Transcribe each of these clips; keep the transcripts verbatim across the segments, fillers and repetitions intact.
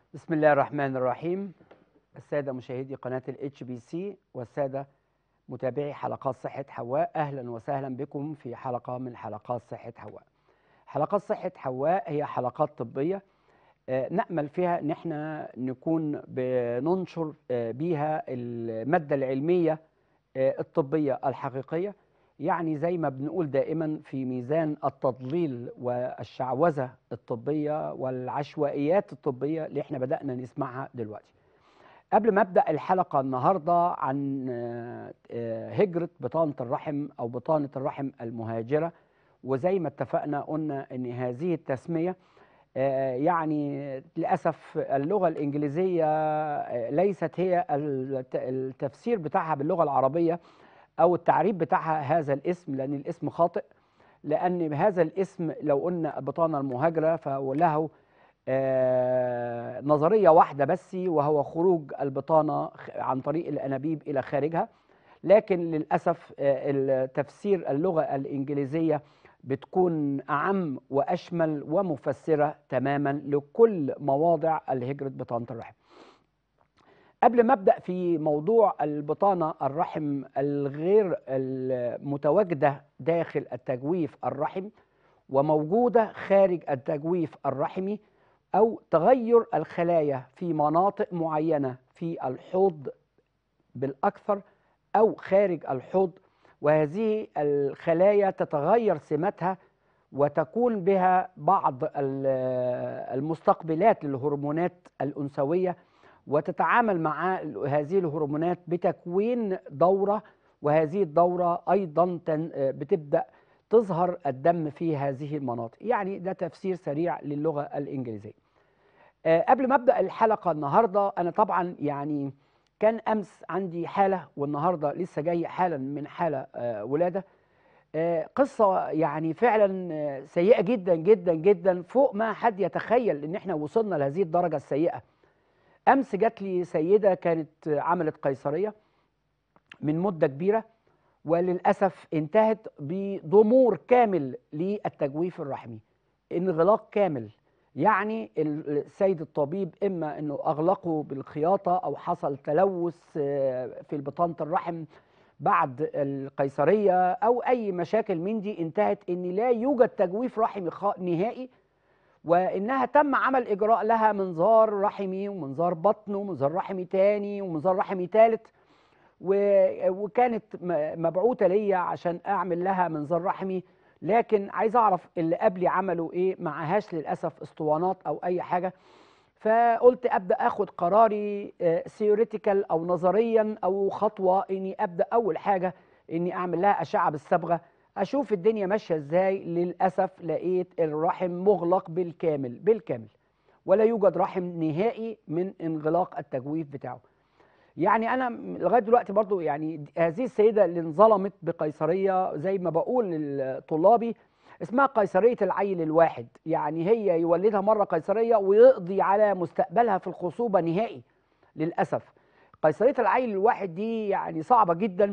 بسم الله الرحمن الرحيم. السادة مشاهدي قناة الاتش بي سي والسادة متابعي حلقات صحة حواء، أهلا وسهلا بكم في حلقة من حلقات صحة حواء. حلقات صحة حواء هي حلقات طبية آه، نأمل فيها أن احنا نكون بننشر آه، بيها المادة العلمية آه، الطبية الحقيقية، يعني زي ما بنقول دائما في ميزان التضليل والشعوذة الطبية والعشوائيات الطبية اللي احنا بدأنا نسمعها دلوقتي. قبل ما أبدأ الحلقة النهاردة عن آه، آه، هجرة بطانة الرحم أو بطانة الرحم المهاجرة، وزي ما اتفقنا قلنا أن هذه التسمية آه، يعني للأسف اللغة الإنجليزية آه، ليست هي الت- التفسير بتاعها باللغة العربية أو التعريب بتاعها هذا الاسم، لأن الاسم خاطئ. لأن هذا الاسم لو قلنا البطانة المهاجرة فهو له آه، نظرية واحدة بس، وهو خروج البطانة خ- عن طريق الأنابيب إلى خارجها. لكن للأسف آه، التفسير اللغة الإنجليزية بتكون أعم وأشمل ومفسرة تماما لكل مواضع الهجرة بطانة الرحم. قبل ما أبدأ في موضوع البطانة الرحم الغير المتواجدة داخل التجويف الرحم وموجودة خارج التجويف الرحمي، أو تغير الخلايا في مناطق معينة في الحوض بالأكثر أو خارج الحوض، وهذه الخلايا تتغير سماتها وتكون بها بعض ال- المستقبلات للهرمونات الأنثوية، وتتعامل مع هذه الهرمونات بتكوين دورة، وهذه الدورة أيضا تن- بتبدأ تظهر الدم في هذه المناطق. يعني ده تفسير سريع للغة الإنجليزية. آه، قبل ما أبدأ الحلقة النهاردة، أنا طبعا يعني كان أمس عندي حالة، والنهاردة لسه جاي حالا من حالة آه، ولادة. آه، قصة يعني فعلا آه، سيئة جدا جدا جدا، فوق ما حد يتخيل ان احنا وصلنا لهذه الدرجة السيئة. امس جات لي سيدة كانت آه، عملت قيصرية من مدة كبيرة، وللأسف انتهت بضمور كامل للتجويف الرحمي، انغلاق كامل. يعني ال- السيد الطبيب إما أنه أغلقه بالخياطة أو حصل تلوث آه، في بطانة الرحم بعد القيصرية أو أي مشاكل من دي، انتهت أن لا يوجد تجويف رحمي خا- نهائي، وإنها تم عمل إجراء لها منظار رحمي ومنظار بطن ومنظار رحمي تاني ومنظار رحمي تالت، و- وكانت م- مبعوثه ليا عشان اعمل لها منظار رحمي. لكن عايز اعرف اللي قبلي عملوا ايه، معهاش للاسف اسطوانات او اي حاجه. فقلت ابدا اخد قراري ثيوريتيكال او نظريا، او خطوه اني ابدا اول حاجه اني اعمل لها اشعه بالصبغه اشوف الدنيا ماشيه ازاي. للاسف لقيت الرحم مغلق بالكامل بالكامل، ولا يوجد رحم نهائي من انغلاق التجويف بتاعه. يعني انا م- لغايه دلوقتي برضو يعني هذه السيده اللي انظلمت بقيصريه، زي ما بقول لطلابي، اسمها قيصريه العيل الواحد. يعني هي يولدها مره قيصريه ويقضي على مستقبلها في الخصوبه نهائي. للاسف قيصريه العيل الواحد دي يعني صعبه جدا.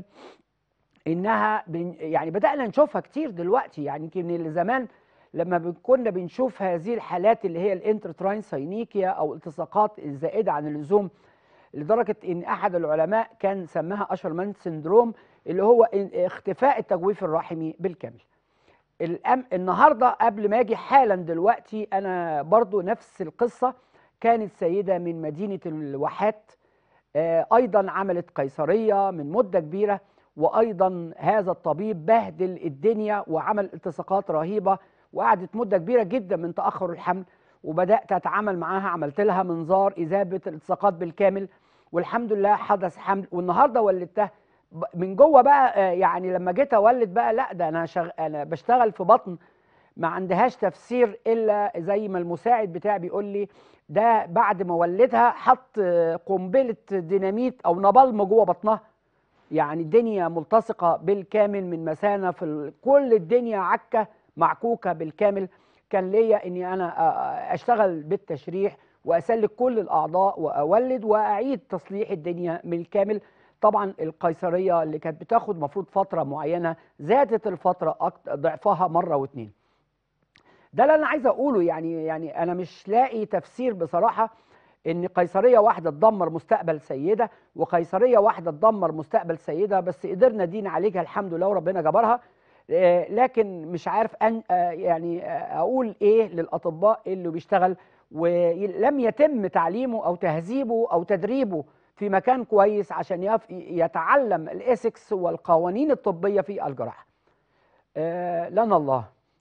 انها بن يعني بدانا نشوفها كتير دلوقتي، يعني يمكن من زمان لما بن- كنا بنشوف هذه الحالات اللي هي الانترتراين ساينيكيا او التصاقات الزائده عن اللزوم، لدرجه ان احد العلماء كان سماها اشرمان سندروم، اللي هو إن- اختفاء التجويف الرحمي بالكامل. الأم النهارده قبل ما اجي حالا دلوقتي انا برضو نفس القصه. كانت سيده من مدينه الواحات، آه، ايضا عملت قيصريه من مده كبيره، وايضا هذا الطبيب بهدل الدنيا وعمل التصاقات رهيبه، وقعدت مده كبيره جدا من تاخر الحمل. وبدات اتعامل معاها، عملت لها منظار اذابه الالتصاقات بالكامل، والحمد لله حدث حمل، والنهارده ولدتها. ب- من جوه بقى آه، يعني لما جيت اولد بقى، لا ده انا شغ... انا بشتغل في بطن ما عندهاش تفسير الا زي ما المساعد بتاعي بيقول لي، ده بعد ما ولدها حط قنبله ديناميت او نابالم جوه بطنها. يعني الدنيا ملتصقه بالكامل من مثانه في ال- كل الدنيا عكه معكوكه بالكامل. كان ليا اني انا أ- اشتغل بالتشريح واسلك كل الاعضاء واولد واعيد تصليح الدنيا بالكامل. طبعا القيصريه اللي كانت بتاخد مفروض فتره معينه زادت الفتره أكتر ضعفها مره واتنين. ده اللي انا عايز اقوله. يعني يعني انا مش لاقي تفسير بصراحه ان قيصريه واحده تدمر مستقبل سيده، وقيصريه واحده تدمر مستقبل سيده، بس قدرنا دي نعالجها الحمد لله وربنا جبرها. آه، لكن مش عارف ان آه، يعني آه، اقول ايه للاطباء اللي بيشتغل ولم يتم تعليمه او تهذيبه او تدريبه في مكان كويس عشان يف- يتعلم الاسكس والقوانين الطبيه في الجراحه. آه، لنا الله.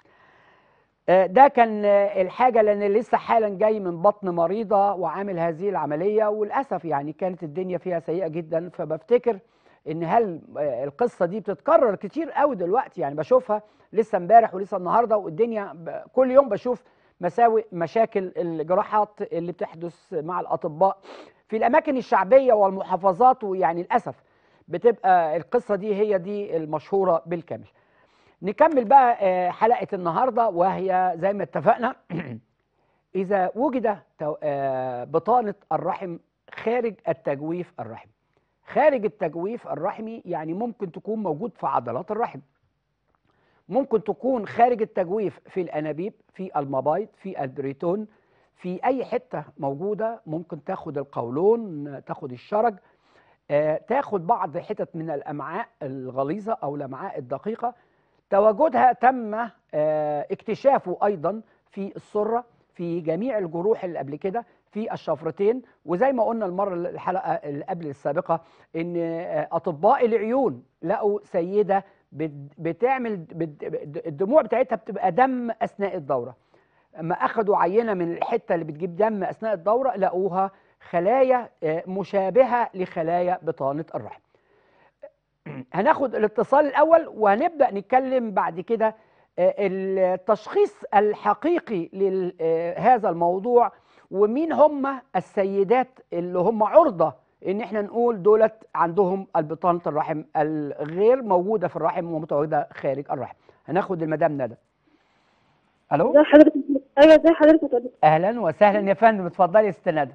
آه، ده كان آه، الحاجه، لان لسه حالا جاي من بطن مريضه وعامل هذه العمليه، وللاسف يعني كانت الدنيا فيها سيئه جدا. فبفتكر ان هل آه، القصه دي بتتكرر كتير قوي دلوقتي، يعني بشوفها لسه امبارح ولسه النهارده، والدنيا ب- كل يوم بشوف مساوئ مشاكل الجراحات اللي بتحدث مع الاطباء في الاماكن الشعبيه والمحافظات، ويعني للاسف بتبقى القصه دي هي دي المشهوره بالكامل. نكمل بقى آه، حلقة النهاردة، وهي زي ما اتفقنا إذا وجد تو- آه، بطانة الرحم خارج التجويف الرحمي. خارج التجويف الرحمي يعني ممكن تكون موجود في عضلات الرحم، ممكن تكون خارج التجويف في الأنابيب، في المبايض، في البريتون، في أي حتة موجودة. ممكن تاخد القولون، تاخد الشرج، آه، تاخد بعض حتت من الأمعاء الغليظة أو الأمعاء الدقيقة. تواجدها تم آه، اكتشافه أيضا في السرة، في جميع الجروح اللي قبل كده، في الشفرتين. وزي ما قلنا المرة الحلقة اللي قبل السابقة إن آه، أطباء العيون لقوا سيدة بت- بتعمل بت- الدموع بتاعتها بتبقى دم أثناء الدورة. اما أخدوا عينة من الحتة اللي بتجيب دم أثناء الدورة لقوها خلايا آه، مشابهة لخلايا بطانة الرحم. هناخد الاتصال الأول وهنبدأ نتكلم بعد كده آه، التشخيص الحقيقي لهذا الموضوع، ومين هم السيدات اللي هم عرضة ان احنا نقول دولت عندهم البطانة الرحم الغير موجودة في الرحم ومتواجدة خارج الرحم. هناخد المدام ندى. الو، ازي حضرتك؟ ايوه، ازي حضرتك يا دكتور؟ اهلا وسهلا يا فندم، اتفضلي يا ست ندى.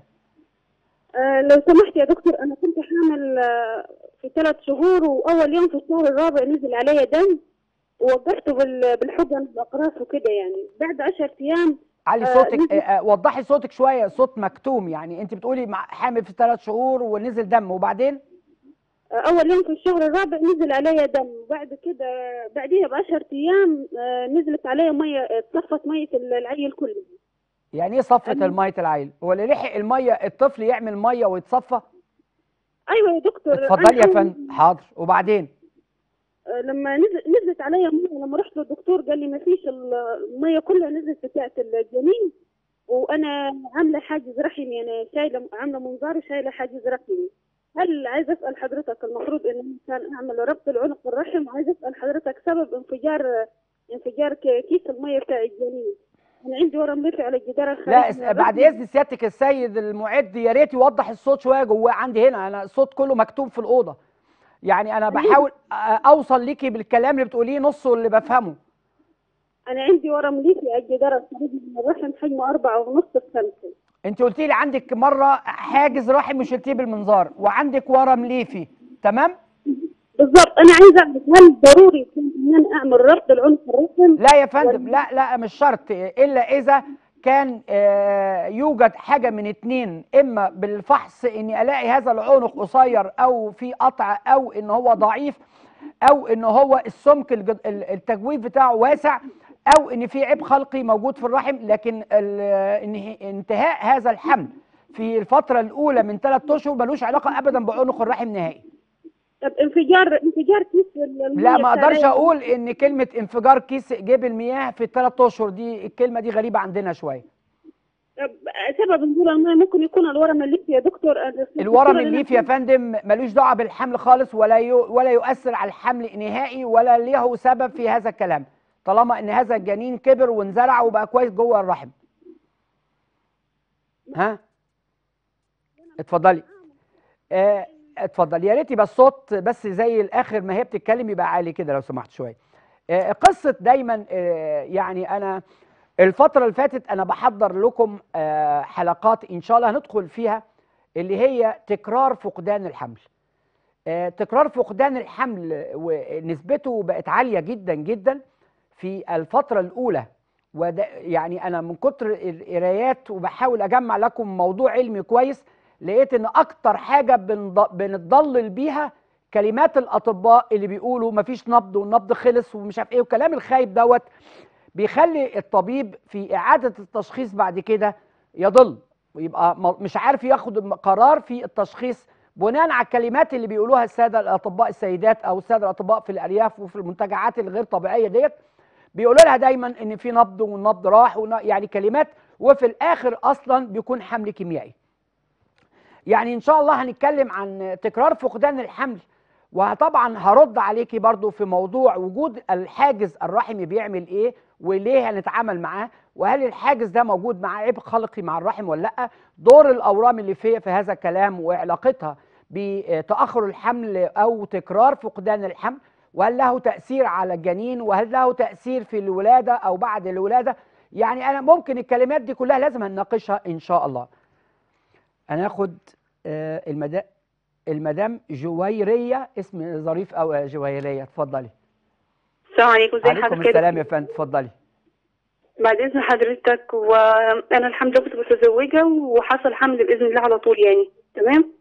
آه لو سمحت يا دكتور، انا كنت حامل آه في ثلاث شهور، واول يوم في الشهر الرابع نزل عليا دم، ووقفته بال- بالحقن بالاقراص وكده. يعني بعد عشر ايام علي آه صوتك، آه، نزل. آه، وضحي صوتك شوية، صوت مكتوم. يعني انت بتقولي مع- حامل في ثلاث شهور ونزل دم وبعدين؟ آه اول يوم في الشهر الرابع نزل عليا دم، وبعد كده بعديها بعشر ايام آه نزلت عليا ميه، اتصفت ميه العيل كله. يعني ايه صفة أنا- المية العيل؟ هو اللي لحق المية الطفل يعمل مية ويتصفى؟ ايوه يا دكتور، انا اتفضلي يا حامل. فندم، حاضر، وبعدين؟ آه، لما نزل نزلت عليا ميه، لما رحت للدكتور قال لي ما فيش، الميه كلها نزلت بتاعت الجنين، وانا عامله حاجز رحمي، انا شايله عامله منظار وشايله حاجز رحمي. هل عايز اسال حضرتك، المفروض ان كان اعمل ربط العنق الرحم، وعايز اسال حضرتك سبب انفجار انفجار ك- كيس الميه بتاع الجنين. انا عندي ورم ليفي على الجدار لا، الخارجي اس- من بعد الرحم. اذن سيادتك السيد المعد، يا ريت يوضح الصوت شوية جواه. عندي هنا انا الصوت كله مكتوب في الأوضة، يعني انا انا عندي بحاول أ- اوصل ليكي بالكلام اللي بتقوليه نصه اللي بفهمه. انا عندي ورم ليفي على الجدار الخارجي من الرحم، حجمه أربعة ونص في خمسة. انت قلتي لي عندك مرة حاجز رحم وشلتيه بالمنظار، وعندك ورم ليفي، تمام؟ بالضبط، انا عايزه اعرف هل ضروري يكون ان انا اعمل ربط العنق الرحم لا يا ولا؟ فندم، لا لا، مش شرط، الا اذا كان آه، يوجد حاجه من اتنين: اما بالفحص اني الاقي هذا العنق قصير او في قطع، او ان هو ضعيف، او ان هو السمك الج- ال- التجويف بتاعه واسع، او ان في عيب خلقي موجود في الرحم. لكن ال- إنه- انتهاء هذا الحمل في الفتره الاولى من ثلاث اشهر ملوش علاقه ابدا بعنق الرحم نهائي. طب انفجار انفجار كيس لا، الميه ما بتاع اقدرش العين. اقول ان كلمه انفجار كيس جيب المياه في الثلاث اشهر دي، الكلمه دي غريبه عندنا شويه. طب سبب نزول الميه ممكن يكون الورم الليفي يا دكتور؟ أنا- الورم الدكتوره اللي انا الليفي يا فندم ملوش دعوه بالحمل خالص، ولا يو ولا يؤثر على الحمل نهائي، ولا له سبب في هذا الكلام، طالما ان هذا الجنين كبر وانزرع وبقى كويس جوه الرحم. ها، اتفضلي. آه، اتفضل، يا ريت يبقى الصوت بس زي الاخر ما هي بتتكلم يبقى عالي كده لو سمحت شويه. آه، قصه دايما، آه، يعني انا الفتره اللي فاتت انا بحضر لكم آه، حلقات ان شاء الله هندخل فيها، اللي هي تكرار فقدان الحمل. آه، تكرار فقدان الحمل ونسبته بقت عاليه جدا جدا في الفتره الاولى وده يعني انا من كتر القرايات وبحاول اجمع لكم موضوع علمي كويس، لقيت ان اكتر حاجه بنض- بنتضلل بيها كلمات الاطباء اللي بيقولوا مفيش نبض والنبض خلص ومش عارف ايه، والكلام الخايب دوت بيخلي الطبيب في اعاده التشخيص بعد كده يضل، ويبقى م- مش عارف ياخد قرار في التشخيص بناء على الكلمات اللي بيقولوها الساده الاطباء السيدات او الساده الاطباء في الارياف وفي المنتجعات الغير طبيعيه ديت. بيقولوا لها دايما ان في نبض والنبض راح ون- يعني كلمات، وفي الاخر اصلا بيكون حمل كيميائي. يعني ان شاء الله هنتكلم عن تكرار فقدان الحمل، وطبعا هرد عليكي برضو في موضوع وجود الحاجز الرحمي بيعمل ايه وليه هنتعامل معاه، وهل الحاجز ده موجود مع عبء خلقي مع الرحم ولا لا، دور الاورام اللي فيه في هذا الكلام وعلاقتها بتاخر الحمل او تكرار فقدان الحمل، وهل له تاثير على الجنين، وهل له تاثير في الولاده او بعد الولاده. يعني انا ممكن الكلمات دي كلها لازم هنناقشها ان شاء الله. هناخد آه، المدا المدام جويريه، اسم ظريف او جويريه، اتفضلي. السلام عليكم، ازي عليكم حضرتك؟ السلام يا فندم، اتفضلي. بعد اذن حضرتك، وانا الحمد لله كنت متزوجه وحصل حمل باذن الله على طول يعني، تمام.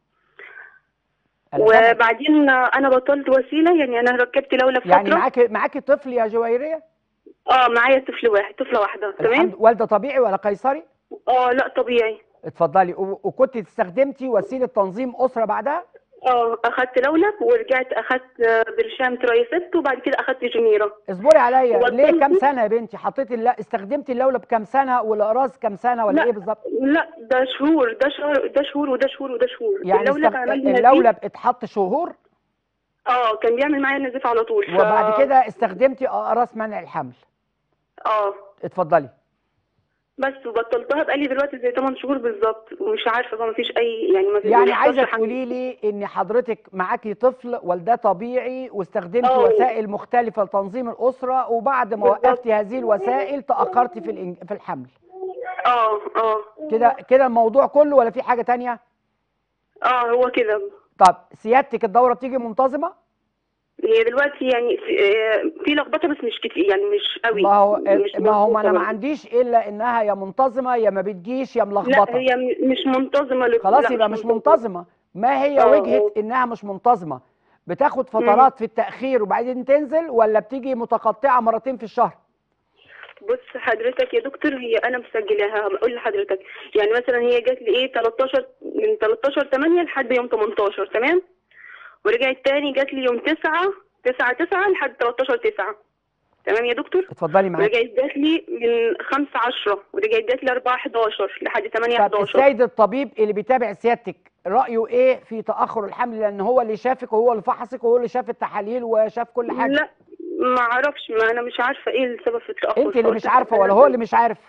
أنا سامعك. وبعدين انا بطلت وسيله، يعني انا ركبت لوله فتره. يعني معاكي معاكي طفل يا جويريه؟ اه معايا طفل واحد، طفله واحده، الحمد. تمام. والده طبيعي ولا قيصري؟ اه لا طبيعي. اتفضلي. و- وكنت استخدمتي وسيله تنظيم اسره بعدها؟ اه اخدت لوله ورجعت اخدت برشام ترايسبت وبعد كده اخدت جميره. اصبري عليا، ليه وبطلت. كام سنه يا بنتي حطيتي الل... استخدمتي اللولب بكام سنه والاقراص كام سنه ولا لا ايه بالظبط؟ لا ده شهور، ده شهر، ده شهور وده شهور وده شهور. يعني اللولب استخ... عمل لي نزيف. اللولب اتحط شهور اه كان بيعمل معايا نزيف على طول. ف... وبعد كده استخدمتي اقراص منع الحمل. اه اتفضلي. بس وبطلتها بقالي دلوقتي زي ثمانية شهور بالظبط، ومش عارفه بقى، مفيش اي يعني ما يعني بيحصلش عايزه حاجة. تقولي لي ان حضرتك معاكي طفل والده طبيعي واستخدمتي اه. وسائل مختلفه لتنظيم الاسره، وبعد ما بالظبط. وقفتي هذه الوسائل تاخرتي في الإنج... في الحمل. اه اه كده كده الموضوع كله ولا في حاجه تانية؟ اه هو كده. طب سيادتك الدوره بتيجي منتظمه؟ هي دلوقتي يعني في, آه، في لخبطه بس مش كتير، يعني مش قوي. ما هو مش ما هو ما انا ما برضه. عنديش الا انها يا منتظمه يا ما بتجيش يا لا ملخبطه. هي م- مش منتظمه لك. خلاص لا يبقى مش منتظمه. ما هي اه وجهه اه انها مش منتظمه؟ بتاخد مم. فترات في التاخير وبعدين تنزل، ولا بتيجي متقطعه مرتين في الشهر؟ بص حضرتك يا دكتور، هي انا مسجلاها بقول لحضرتك. يعني مثلا هي جات لي ايه تلتاشر من تلتاشر تمانية لحد يوم تمنتاشر، تمام. ورجعت تاني جات لي يوم تسعة تسعة تسعة لحد تلتاشر تسعة، تمام يا دكتور. اتفضلي معاك. ورجعت جات لي من خمسة عشرة ورجعت جات لي أربعة حداشر لحد تمانية طب حداشر. السيد الطبيب اللي بيتابع سيادتك رايه ايه في تاخر الحمل؟ لان هو اللي شافك وهو اللي فحصك وهو اللي شاف التحاليل وشاف كل حاجه. لا ما اعرفش، ما انا مش عارفه ايه السبب في التاخر. انت اللي مش فقلت له عارفه أنا- ولا هو اللي مش عارف؟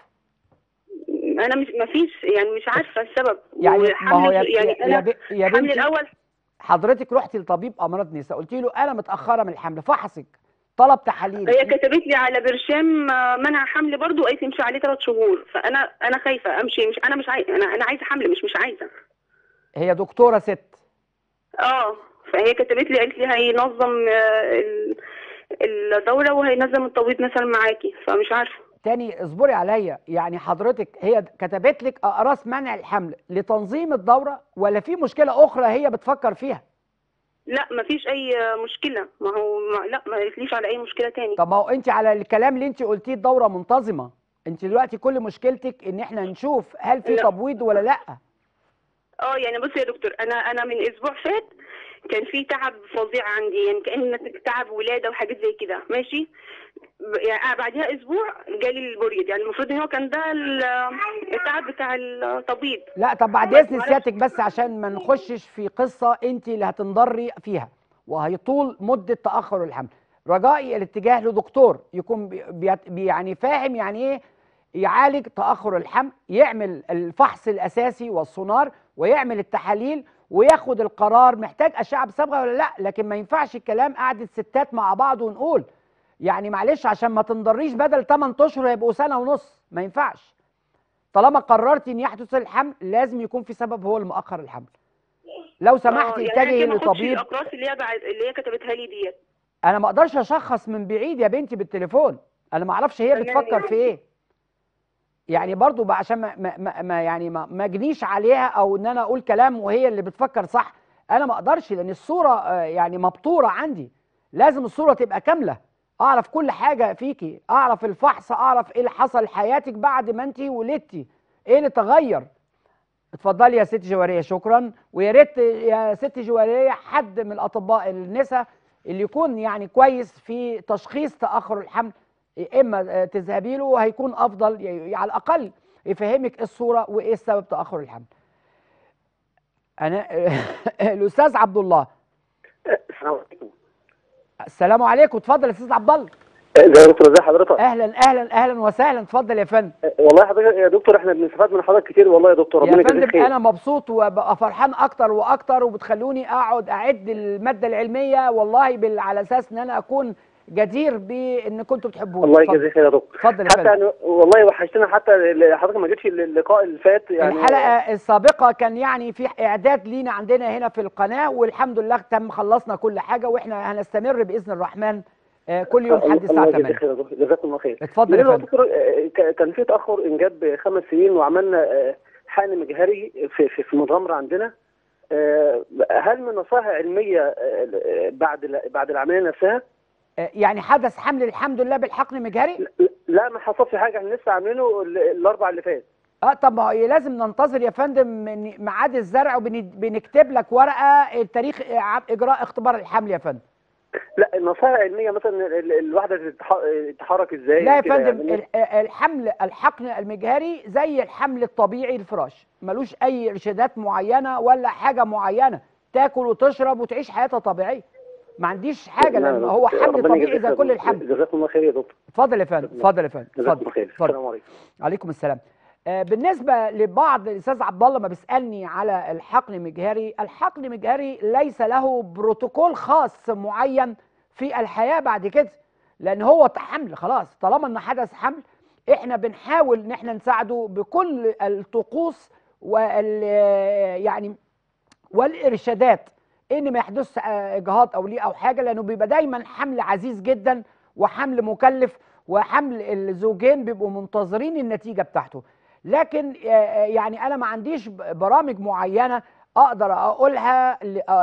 انا مش ما فيش يعني مش عارفه السبب. يعني ما هو وحمل يا, يعني يا, انا ب- يا الحمل بنتي، الاول. حضرتك رحتي لطبيب امراض نساء قلت له انا متاخره من الحمل، فحصك، طلب تحاليل. هي كتبت لي على برشام آه، منع حمل برضو، قالت لي امشي عليه ثلاث شهور. فانا انا خايفه امشي، مش انا مش عايزه، انا انا عايزه حمل مش مش عايزه. هي دكتوره ست. اه فهي كتبت لي قالت لي هينظم آه، ال- الدوره وهينظم التبويض مثلا معاكي، فمش عارفه. تاني اصبري عليا، يعني حضرتك هي كتبت لك اقراص منع الحمل لتنظيم الدوره ولا في مشكله اخرى هي بتفكر فيها؟ لا ما فيش اي مشكله. ما هو ما لا ما قالتليش على اي مشكله تاني. طب ما هو انت على الكلام اللي انت قلتيه الدوره منتظمه، انت دلوقتي كل مشكلتك ان احنا نشوف هل في لا. تبويض ولا لا. اه يعني بصي يا دكتور، انا انا من اسبوع فات كان في تعب فظيع عندي، يعني كأن تعب ولاده وحاجات زي كده، ماشي. ب- يعني بعدها اسبوع جالي البريد، يعني المفروض ان هو كان ده ال- التعب بتاع التبييض. لا طب بعد اذن سيادتك بس عشان ما نخشش في قصه انت اللي هتنضري فيها وهيطول مده تاخر الحمل، رجائي الاتجاه لدكتور يكون بي بي يعني فاهم يعني ايه يعالج تاخر الحمل، يعمل الفحص الاساسي والسونار ويعمل التحاليل وياخد القرار محتاج اشعه بصبغه ولا لا. لكن ما ينفعش الكلام قعده ستات مع بعض ونقول يعني معلش عشان ما تنضريش بدل تمن اشهر هيبقوا سنه ونص، ما ينفعش. طالما قررت ان يحدث الحمل لازم يكون في سبب هو اللي مأخر الحمل. لو سمحت اه يعني اتجهي انا كده ما اخدش لطبيب. الاقراص اللي هي بعد اللي هي كتبتها لي ديت. انا ما اقدرش اشخص من بعيد يا بنتي بالتليفون، انا ما اعرفش هي تمام. بتفكر في ايه. يعني برضو بقى عشان ما, ما, ما ما يعني ما ما اجنيش عليها او ان انا اقول كلام وهي اللي بتفكر صح. انا ما اقدرش لان الصوره آه، يعني مبتوره عندي. لازم الصوره تبقى كامله، اعرف كل حاجه فيكي، اعرف الفحص، اعرف ايه اللي حصل لحياتك بعد ما انت ولدتي، ايه اللي تغير. اتفضلي يا ست جواريه. شكرا. ويا ريت يا ست جواريه حد من الاطباء النساء اللي يكون يعني كويس في تشخيص تاخر الحمل، اما تذهبي له هيكون افضل، يعني على الاقل يفهمك الصوره وايه السبب تاخر الحمل. انا الاستاذ عبد الله. السلام عليكم. السلام عليكم. اتفضل يا استاذ عبد الله. ازي يا دكتور؟ ازي حضرتك؟ اهلا اهلا اهلا وسهلا. اتفضل يا فندم. والله حضرتك يا دكتور احنا بنستفاد من حضرتك كتير والله يا دكتور، ربنا يا يجزيك فندم خير. انا مبسوط وببقى فرحان اكتر واكتر، وبتخلوني اقعد اعد الماده العلميه والله بال... على اساس ان انا اكون جدير بان كنتوا بتحبوني. الله يجزيك خير يا دكتور. اتفضل يا حتى فندم. يعني والله وحشتنا، حتى حضرتك ما جيتش اللقاء اللي فات يعني. الحلقه السابقه كان يعني في اعداد لينا عندنا هنا في القناه، والحمد لله تم خلصنا كل حاجه، واحنا هنستمر باذن الرحمن آه، كل يوم لحد الساعه الله ثمانية. يجزيك خير يا دكتور، جزاكم الله خير. اتفضل يا لأن فندم. دكتور آه، ك- كان في تاخر انجاب خمس سنين، وعملنا آه، حقن مجهري في في في مغامره عندنا. آه، هل من نصائح علميه آه، بعد ال- بعد العمليه نفسها؟ آه، يعني حدث حمل الحمد لله بالحقن مجهري؟ لا ما حصلش حاجه، احنا لسه عاملينه ال- الاربع اللي فات. اه طب ما هو لازم ننتظر يا فندم من ميعاد الزرع، وبنكتب لك ورقه تاريخ اجراء اختبار الحمل يا فندم. لا النصائح العلميه مثلا ال- الواحده تتح- تتحرك ازاي؟ لا يا كده فندم، يعني. ال- الحمل الحقن المجهري زي الحمل الطبيعي الفراش، ملوش اي ارشادات معينه ولا حاجه معينه، تاكل وتشرب وتعيش حياتها طبيعيه. ما عنديش حاجه نعم لان يا هو دكتور. حمل ربنا طبيعي يجزيك زي خير. كل الحمل. جزاكم الله خير يا دكتور. اتفضل يا فندم. اتفضل يا فندم. جزاكم اتفضل الله خير. اتفضل. السلام عليكم. عليكم السلام. آه، بالنسبه لبعض الاستاذ عبد الله ما بيسالني على الحقن المجهري، الحقن المجهري ليس له بروتوكول خاص معين في الحياه بعد كده، لان هو حمل خلاص. طالما ان حدث حمل احنا بنحاول ان احنا نساعده بكل الطقوس وال يعني والارشادات ان ما يحدث اجهاض او ليه او حاجه، لانه بيبقى دايما حمل عزيز جدا وحمل مكلف، وحمل الزوجين بيبقوا منتظرين النتيجه بتاعته. لكن يعني انا ما عنديش برامج معينه اقدر اقولها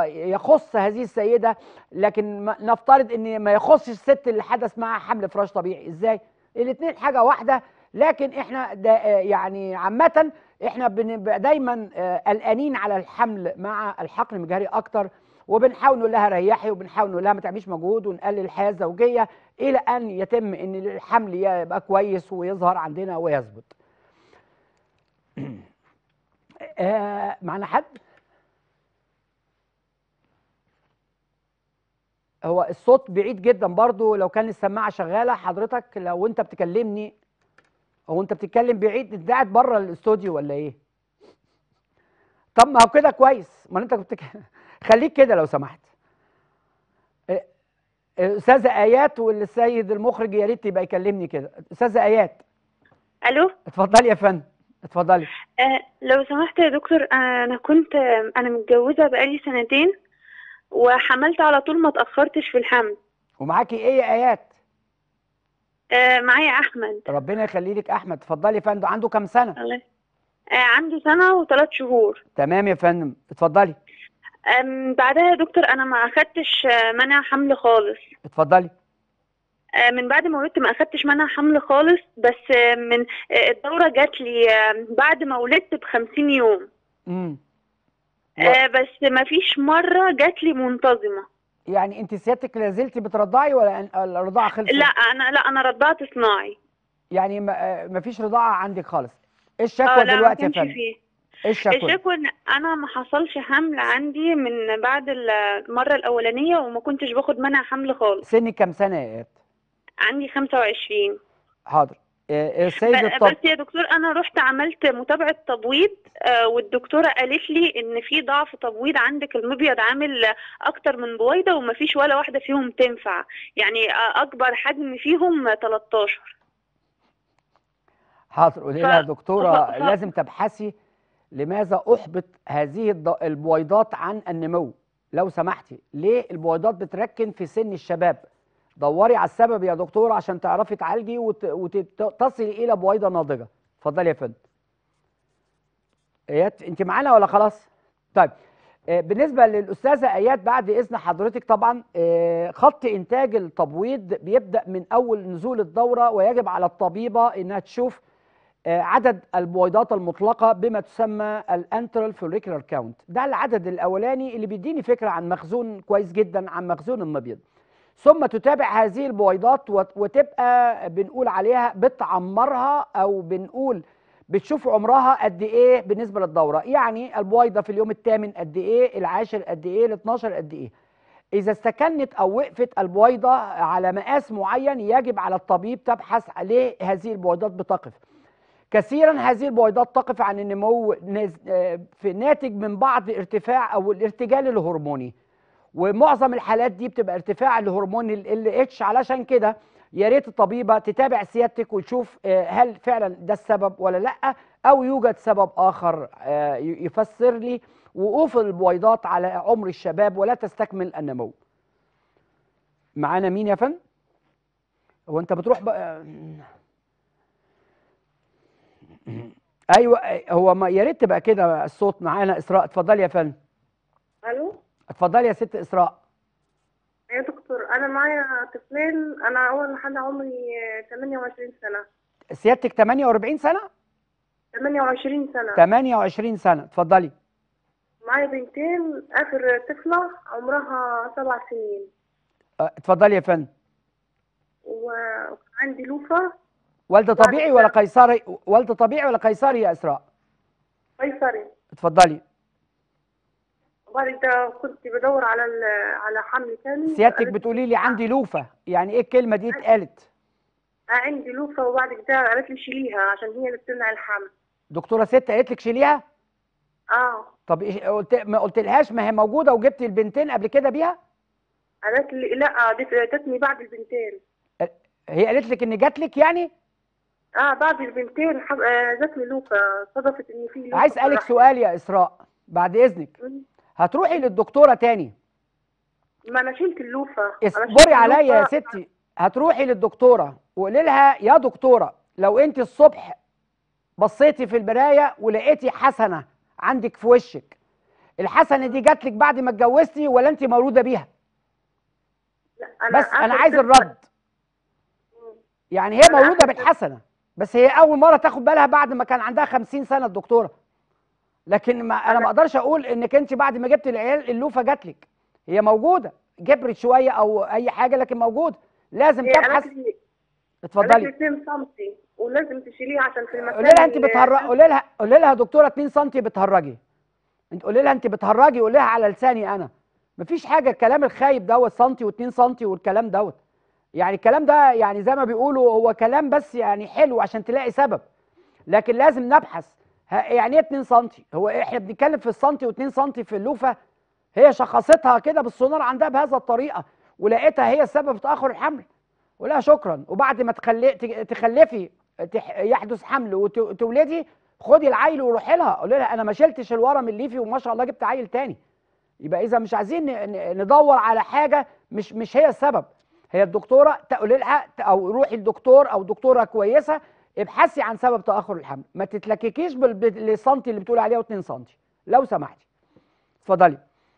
يخص هذه السيده، لكن نفترض ان ما يخصش الست اللي حدث معها حمل فراش طبيعي. ازاي؟ الاثنين حاجه واحده، لكن احنا يعني عامه احنا بنبقى دايما قلقانين على الحمل مع الحقن المجهري اكتر، وبنحاول نقول لها ريحي، وبنحاول نقول لها ما تعمليش مجهود، ونقلل الحياه الزوجيه الى ان يتم ان الحمل يبقى كويس ويظهر عندنا ويثبت. آه معنا حد؟ هو الصوت بعيد جدا برضو، لو كان السماعه شغاله حضرتك، لو انت بتكلمني او انت بتتكلم بعيد، انت قاعد بره الاستوديو ولا ايه؟ طب ما هو كده كويس، ما انت كنت خليك كده لو سمحت. استاذه ايات والسيد المخرج يا ريت يبقى يكلمني كده. استاذه ايات. الو. اتفضلي يا فندم. اتفضلي. آه لو سمحت يا دكتور، انا كنت انا متجوزه بقالي سنتين وحملت على طول، ما تاخرتش في الحمل. ومعاكي ايه يا ايات؟ آه معايا احمد. ربنا يخلي لك احمد. اتفضلي يا فندم. عنده كام سنه؟ الله. آه عنده سنه وثلاث شهور. تمام يا فندم. اتفضلي. آه بعدها يا دكتور انا ما اخدتش منع حمل خالص. اتفضلي. آه من بعد ما ولدت ما اخدتش منع حمل خالص، بس آه من آه الدوره جات لي آه بعد ما ولدت بخمسين يوم. امم و... آه بس ما فيش مره جات لي منتظمه. يعني انت سيادتك لا زلتي بترضعي ولا الرضاعه خلصت؟ لا انا لا انا رضعت صناعي. يعني ما فيش رضاعه عندك خالص. ايه الشكوى دلوقتي يا فندم؟ ايه الشكوى؟ الشكوى ان انا ما حصلش حمل عندي من بعد المره الاولانيه، وما كنتش باخد منع حمل خالص. سنك كام سنه يا ايات؟ عندي خمسة وعشرين. حاضر. السيد الطب... بس يا دكتور انا رحت عملت متابعه تبويض، آه والدكتوره قالت لي ان في ضعف تبويض عندك، المبيض عامل اكتر من بويضه وما فيش ولا واحده فيهم تنفع، يعني اكبر حجم فيهم تلتاشر. حاضر. قولي لها يا دكتوره ف... لازم تبحثي لماذا احبط هذه البويضات عن النمو لو سمحتي. ليه البويضات بتركن في سن الشباب؟ دوري على السبب يا دكتوره عشان تعرفي تعالجي وت... وتصلي الى بويضه ناضجه. اتفضلي يا فندم. ايات انت معانا ولا خلاص؟ طيب آه، بالنسبه للاستاذه ايات بعد اذن حضرتك، طبعا آه، خط انتاج التبويض بيبدا من اول نزول الدوره، ويجب على الطبيبه انها تشوف آه، عدد البويضات المطلقه بما تسمى الانترال فوليكولار كاونت. ده العدد الاولاني اللي بيديني فكره عن مخزون كويس جدا عن مخزون المبيض. ثم تتابع هذه البويضات وت- وتبقى بنقول عليها بتعمرها، او بنقول بتشوف عمرها قد ايه بالنسبه للدوره. يعني البويضه في اليوم الثامن قد ايه، العاشر قد ايه، ال اتناشر قد ايه. اذا استكنت او وقفت البويضه على مقاس معين، يجب على الطبيب تبحث عليه هذه البويضات بتقف. كثيرا هذه البويضات تقف عن النمو نز- آه، في ناتج من بعض ارتفاع او الارتجال الهرموني، ومعظم الحالات دي بتبقى ارتفاع الهرمون ال اتش. علشان كده يا ريت الطبيبه تتابع سيادتك وتشوف آه، هل فعلا ده السبب ولا لا، او يوجد سبب اخر آه، ي- يفسر لي وقوف البويضات على عمر الشباب ولا تستكمل النمو. معانا مين يا فندم؟ هو انت بتروح بقى؟ ايوه هو ما يا ريت تبقى كده الصوت. معانا اسراء، اتفضلي يا فندم. الو. اتفضلي يا ست اسراء. يا دكتور، انا معايا طفلين. انا اول حاجه عمري ثمانية وعشرين سنه. سيادتك تمانية واربعين سنه؟ ثمانية وعشرين سنه. تمانية وعشرين سنه، اتفضلي. معايا بنتين. اخر طفله عمرها سبع سنين. اه، اتفضلي يا فندم. وعندي لوفه. والده بعد طبيعي كده- ولا قيصري؟ والده طبيعي ولا قيصري يا اسراء؟ قيصري. اتفضلي. وبعد كده كنت بدور على ال- على حمل تاني. سيادتك قالت- بتقولي لي عندي لوفه، يعني ايه الكلمه دي اتقالت؟ آه، عندي لوفه. وبعد كده قالت لي شيليها عشان هي اللي بتمنع الحمل. دكتوره ست قالت لك شيليها؟ اه. طب إيش- قلت ما قلتلهاش ما هي موجوده وجبت البنتين قبل كده بيها؟ قالت لي لا، دي ادتني بعد البنتين. هي قالت لك ان جات لك يعني؟ اه، بعد البنتين حب... آه جاتني لوفه. صدفت ان في لوفه. عايز اسالك فرحت. سؤال يا اسراء بعد اذنك. مم. هتروحي للدكتوره تاني؟ ما انا شلت اللوفه. أنا شلت اصبري عليا يا اللوفة. ستي. هتروحي للدكتوره وقولي لها يا دكتوره، لو انت الصبح بصيتي في المرايه ولقيتي حسنه عندك في وشك، الحسنه دي جات لك بعد ما اتجوزتي ولا انت مولوده بيها؟ لا، أنا بس انا آخر عايز طفلة- الرد. يعني هي أنا مولوده آخر بالحسنه، بس هي اول مره تاخد بالها بعد ما كان عندها خمسين سنه الدكتوره. لكن ما انا أنا- ما اقدرش اقول انك انت بعد ما جبت العيال اللوفه جات لك. هي موجوده، كبرت شويه او اي حاجه لكن موجوده. لازم هي تبحث. قالت لي قالت اتفضلي. لي اتنين سم ولازم تشيليه عشان في المكان. قولي لها انت اللي- بتهرجي، قولي لها قولي لها دكتوره اتنين سم بتهرجي. انت قولي لها انت بتهرجي، قولي لها على لساني انا. مفيش حاجه الكلام الخايب دوت سنتي واتنين سنتي والكلام دوت. يعني الكلام ده يعني زي ما بيقولوا هو كلام بس يعني حلو عشان تلاقي سبب، لكن لازم نبحث. ه- يعني ايه اتنين سنتي؟ هو احنا بنتكلم في السنتي واتنين سنتي في اللوفه؟ هي شخصتها كده بالسونار عندها بهذا الطريقه ولقيتها هي السبب في تاخر الحمل، ولا شكرا. وبعد ما تخلي تخلفي تح- يحدث حمل وتولدي، خدي العيل وروحي لها قولي لها انا ما شلتش الورم الليفي وما شاء الله جبت عيل تاني. يبقى اذا مش عايزين ن- ن- ندور على حاجه مش مش هي السبب. هي الدكتوره تقولي لها او روحي لدكتور او دكتوره كويسه ابحثي عن سبب تاخر الحمل، ما تتلككيش بال- بالسنتي اللي بتقولي عليها اتنين سنتي لو سمحتي. اتفضلي.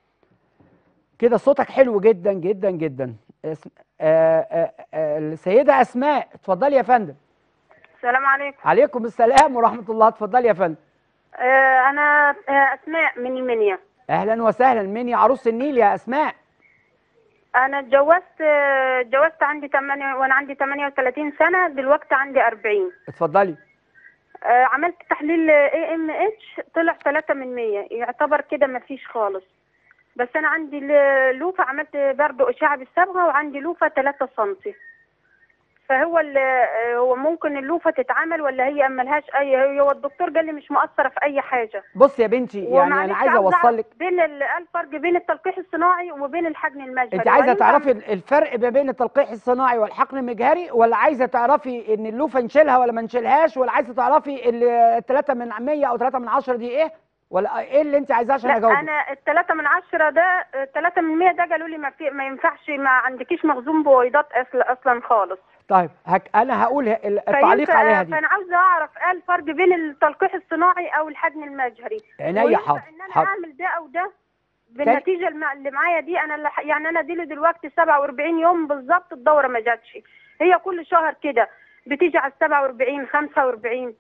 كده صوتك حلو جدا جدا جدا. اسم... آآ آآ آآ السيده اسماء، اتفضلي يا فندم. السلام عليكم. عليكم السلام ورحمه الله. اتفضلي يا فندم. آه انا آه اسماء من المنيا. اهلا وسهلا. مني عروس النيل يا اسماء. انا اتجوزت آه، اتجوزت عندي تمانية وانا عندي ثمانية وثلاثين سنه، دلوقتي عندي أربعين. اتفضلي. آه عملت تحليل اي ام اتش طلع ثلاثة من مية، يعتبر كده ما فيش خالص. بس انا عندي ل- لوفه، عملت برضه اشعه بالصبغه وعندي لوفه ثلاثة سنتي. فهو ال- آه، هو ممكن اللوفه تتعمل ولا هي ملهاش اي؟ هو الدكتور قال لي مش مؤثره في اي حاجه. بص يا بنتي، يعني ومعلش انا عايزه عاوزة اوصل أعرف لك. بين ال- الفرق بين التلقيح الصناعي وبين الحقن المجهري. انت عايزه وينفع- تعرفي الفرق ما بين التلقيح الصناعي والحقن المجهري، ولا عايزه تعرفي ان اللوفه نشيلها ولا ما نشيلهاش، ولا عايزه تعرفي الثلاثة من مية او ثلاثة من عشرة دي ايه؟ ولا ايه اللي انت عايزاه عشان لا اجاوبك؟ انا التلاتة من عشرة ده التلاتة من مية ده قالوا لي ما, في ما ينفعش، ما عندكيش مخزون بويضات اصلا اصلا خالص. طيب هك انا هقول التعليق فينفع- عليها دي. فانا عاوزه اعرف ايه الفرق بين التلقيح الصناعي او الحقن المجهري؟ عينيا وينفع حاضر ان انا حاضر. اعمل ده او ده بالنتيجه الم- اللي معايا دي؟ انا اللي ح- يعني انا دي لي دلوقتي سبعة وأربعين يوم بالظبط الدوره ما جاتش، هي كل شهر كده بتيجي على سبعة وأربعين خمسة وأربعين.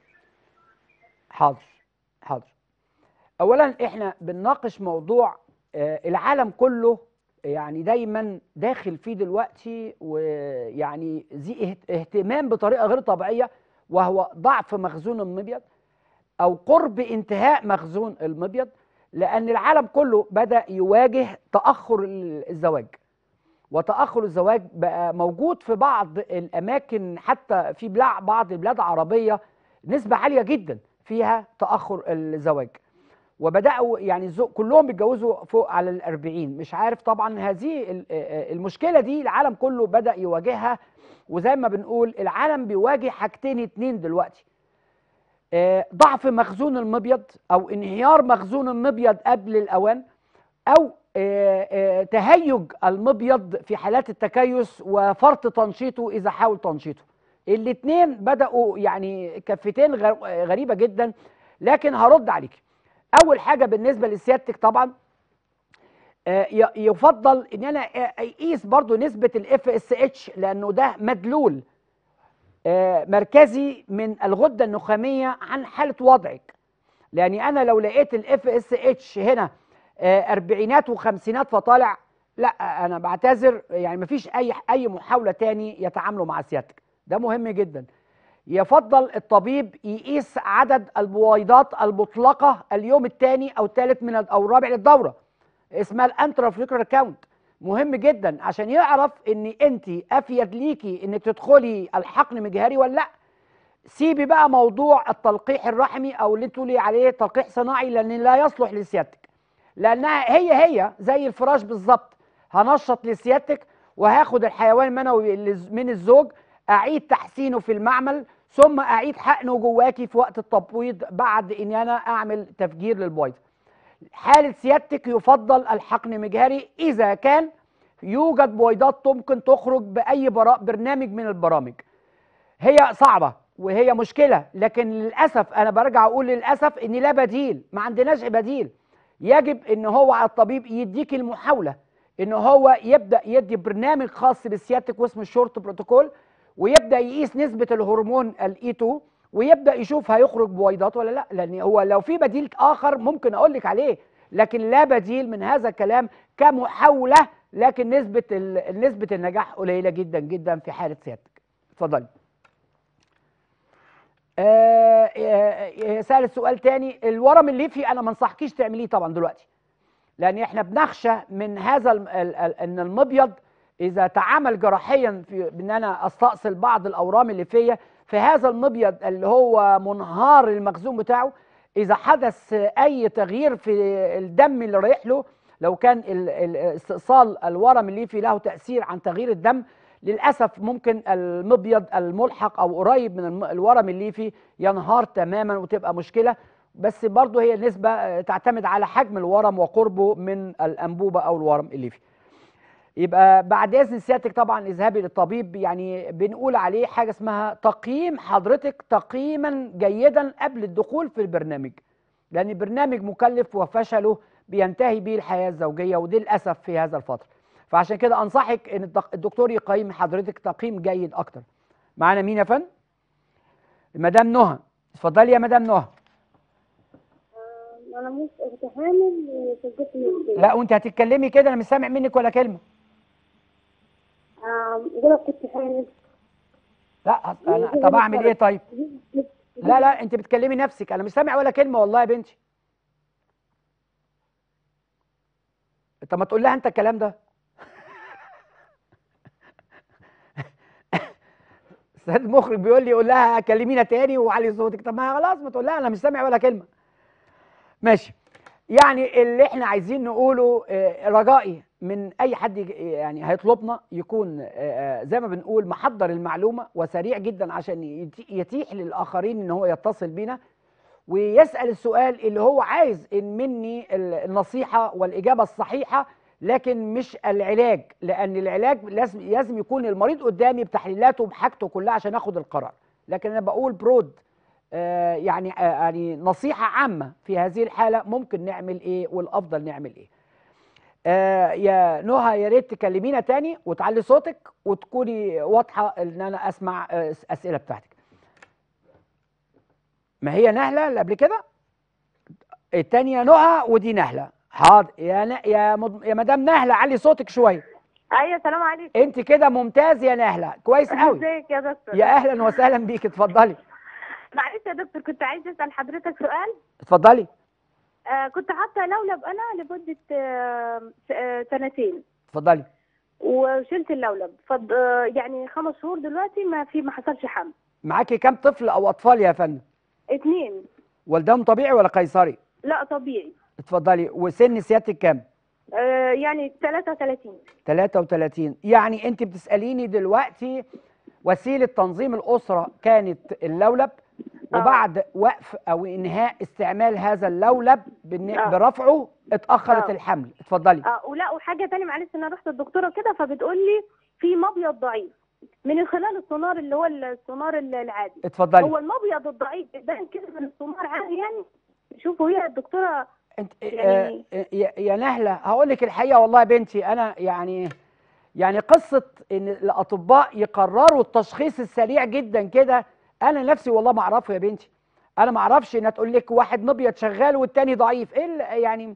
حاضر حاضر. اولا احنا بنناقش موضوع آه، العالم كله يعني دايما داخل فيه دلوقتي، ويعني ذي اهت- اهتمام بطريقه غير طبيعيه، وهو ضعف مخزون المبيض او قرب انتهاء مخزون المبيض، لان العالم كله بدأ يواجه تأخر ال- الزواج. وتأخر الزواج بقى موجود في بعض الاماكن، حتى في بلع- بعض البلاد العربيه نسبه عاليه جدا فيها تأخر الزواج، وبداوا يعني الزو- كلهم بيتجوزوا فوق على الأربعين. مش عارف طبعا هذه ال- آه، المشكله دي العالم كله بدا يواجهها. وزي ما بنقول العالم بيواجه حاجتين اتنين دلوقتي: آه، ضعف مخزون المبيض او انهيار مخزون المبيض قبل الاوان، او آه، آه، تهيج المبيض في حالات التكيس وفرط تنشيطه اذا حاول تنشيطه. الاتنين بداوا يعني كفتين غ- غريبه جدا، لكن هرد عليك. اول حاجه بالنسبه لسيادتك طبعا آه، ي- يفضل ان انا آه، اقيس برضو نسبه الاف اس اتش، لانه ده مدلول آه، مركزي من الغده النخاميه عن حاله وضعك. لاني انا لو لقيت الاف اس اتش هنا آه، اربعينات وخمسينات فطالع، لا انا بعتذر، يعني مفيش اي اي محاوله تاني يتعاملوا مع سيادتك. ده مهم جدا. يفضل الطبيب يقيس عدد البويضات المطلقه اليوم الثاني او الثالث من او الرابع للدوره، اسمها الانترافليكولار كاونت. مهم جدا عشان يعرف ان انت افيد ليكي انك تدخلي الحقن مجهري ولا لا. سيبي بقى موضوع التلقيح الرحمي او اللي تقولي عليه تلقيح صناعي، لان لا يصلح لسيادتك، لانها هي هي زي الفراش بالظبط. هنشط لسيادتك وهاخد الحيوان المنوي اللي من الزوج، اعيد تحسينه في المعمل، ثم اعيد حقنه جواكي في وقت التبويض بعد ان انا اعمل تفجير للبويضه. حالة سيادتك يفضل الحقن مجهري إذا كان يوجد بويضات ممكن تخرج بأي برا- برنامج من البرامج. هي صعبة وهي مشكلة، لكن للأسف أنا برجع أقول للأسف إن لا بديل، ما عندناش بديل. يجب إن هو على الطبيب يديك المحاولة إن هو يبدأ يدي برنامج خاص بسيادتك واسمه الشورت بروتوكول، ويبدأ يقيس نسبة الهرمون الاي اتنين، ويبدأ يشوف هيخرج بويضات ولا لا. لأن هو لو في بديل آخر ممكن أقول لك عليه، لكن لا بديل من هذا الكلام كمحاولة. لكن نسبة ال- نسبة النجاح قليلة جدا جدا في حالة سيادتك. اتفضلي. آه، آه، آه، سأل السؤال تاني. الورم الليفي انا ما انصحكيش تعمليه طبعا دلوقتي، لان احنا بنخشى من هذا الم- ال- ال- ان المبيض اذا تعامل جراحيا في بان انا استأصل بعض الاورام الليفيه في هذا المبيض اللي هو منهار المخزون بتاعه، اذا حدث اي تغيير في الدم اللي رايح له، لو كان ال- ال- استئصال الورم الليفي له تأثير عن تغيير الدم، للأسف ممكن المبيض الملحق أو قريب من الم- الورم الليفي ينهار تماما وتبقى مشكلة. بس برضه هي نسبة آه، تعتمد على حجم الورم وقربه من الأنبوبة أو الورم الليفي. يبقى بعد إذن سيادتك طبعا اذهبي للطبيب. يعني بنقول عليه حاجة اسمها تقييم حضرتك تقييما جيدا قبل الدخول في البرنامج، لأن البرنامج مكلف وفشله بينتهي به الحياة الزوجية، ودي للأسف في هذا الفترة. فعشان كده انصحك ان الدك- الدكتور يقيم حضرتك تقييم جيد اكتر. معانا مين يا فندم؟ مدام نهى. اتفضلي يا مدام نهى. انا مش كنت حامل وسجلت من لا وانت هتتكلمي كده انا مش سامع منك ولا كلمه. بقول كنت حامل. لا انا طب اعمل ايه طيب؟ لا لا انت بتكلمي نفسك، انا مش سامع ولا كلمه والله يا بنتي. طب ما تقول لها انت الكلام ده. استاذ المخرج بيقول لي قول لها كلمينا تاني وعلي صوتك. طب ما خلاص ما تقول لها انا مش سامع ولا كلمه. ماشي. يعني اللي احنا عايزين نقوله آه، رجائي من اي حد يج- يعني هيطلبنا يكون آه، آه، زي ما بنقول محضر المعلومه وسريع جدا عشان يتي- يتيح للاخرين ان هو يتصل بينا. ويسال السؤال اللي هو عايز إن مني النصيحه والاجابه الصحيحه، لكن مش العلاج، لان العلاج لازم لازم يكون المريض قدامي بتحليلاته وبحاجته كلها عشان اخد القرار. لكن انا بقول برود آه يعني آه يعني نصيحه عامه في هذه الحاله ممكن نعمل ايه والافضل نعمل ايه. آه يا نهى، يا ريت تكلمينا تاني وتعلي صوتك وتكوني واضحه ان انا اسمع آه الاسئله بتاعتك. ما هي نهله اللي قبل كده، الثانيه نهى ودي نهله. حاضر يا ن... يا مد... يا مدام نهله علي صوتك شويه. ايوه السلام عليكم. انت كده ممتاز يا نهله، كويس قوي. ازيك يا دكتور؟ يا اهلا وسهلا بيك، اتفضلي. معلش يا دكتور، كنت عايزه اسال حضرتك سؤال. اتفضلي. آه كنت حاطه لولب انا لمده آه آه سنتين. اتفضلي. وشلت اللولب، فض... آه يعني خمس شهور دلوقتي ما في ما حصلش حمل. معاكي كام طفل او اطفال يا فندم؟ اتنين. والدهم طبيعي ولا قيصري؟ لا طبيعي. اتفضلي. وسن سيادتك كام؟ آه يعني ثلاثة وثلاثين. ثلاثة وثلاثين. يعني انت بتساليني دلوقتي وسيله تنظيم الاسره كانت اللولب، وبعد وقف او انهاء استعمال هذا اللولب برفعه اتاخرت أوه. الحمل. اتفضلي. اه ولا وحاجه ثانيه معلش، انا رحت الدكتوره كده فبتقول لي في مبيض ضعيف من خلال السونار اللي هو السونار العادي. اتفضلي. هو المبيض الضعيف بيبان كده من السونار عادي يعني؟ شوفوا هي الدكتوره انت يعني آه يا نهله هقول لك الحقيقه والله يا بنتي، انا يعني يعني قصه ان الاطباء يقرروا التشخيص السريع جدا كده، انا نفسي والله ما اعرفه يا بنتي. انا ما اعرفش انها تقول لك واحد مبيض شغال والتاني ضعيف. ايه يعني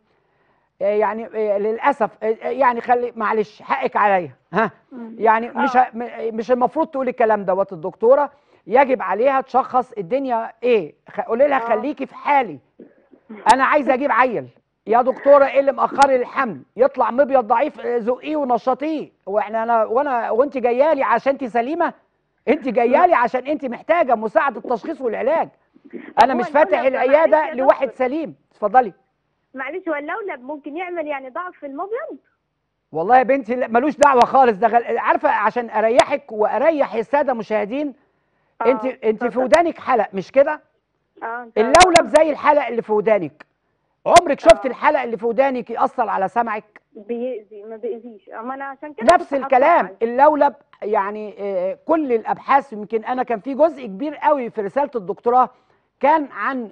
يعني للاسف يعني خلي معلش حقك عليا ها. يعني مش مش المفروض تقول الكلام دوت. الدكتوره يجب عليها تشخص الدنيا ايه. قولي لها خليكي في حالي، انا عايزه اجيب عيل يا دكتوره، ايه اللي مأخري الحمل؟ يطلع مبيض ضعيف زقيه ونشطيه. واحنا انا وانا وانت جايه لي عشان انت سليمه؟ انت جايه لي عشان انت محتاجه مساعده التشخيص والعلاج. انا مش فاتح العياده لواحد سليم. اتفضلي. معلش، هو اللولب ممكن يعمل يعني ضعف في المبيض؟ والله يا بنتي ملوش دعوه خالص. ده غل... عارفه عشان اريحك واريح الساده المشاهدين، آه. انت انت في ودانك حلق مش كده؟ اه. اللولب زي الحلق اللي في ودانك. عمرك شفت آه. الحلق اللي في ودانك يأثر على سمعك؟ بيأذي. ما بيأذيش. اما انا عشان كده نفس الكلام. اللولب يعني آه كل الابحاث، يمكن انا كان في جزء كبير قوي في رساله الدكتوراه كان عن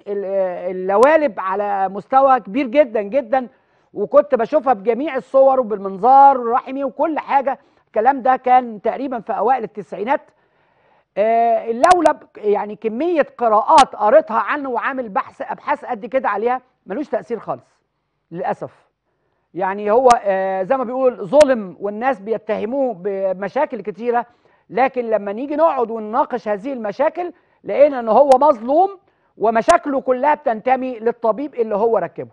اللوالب على مستوى كبير جدا جدا، وكنت بشوفها بجميع الصور وبالمنظار الرحمي وكل حاجه. الكلام ده كان تقريبا في اوائل التسعينات. آه اللولب يعني كميه قراءات قريتها عنه وعامل بحث ابحاث قد كده عليها، ملوش تاثير خالص للاسف. يعني هو آه زي ما بيقول ظلم والناس بيتهموه بمشاكل كتيره، لكن لما نيجي نقعد ونناقش هذه المشاكل لقينا ان هو مظلوم ومشاكله كلها بتنتمي للطبيب اللي هو ركبه.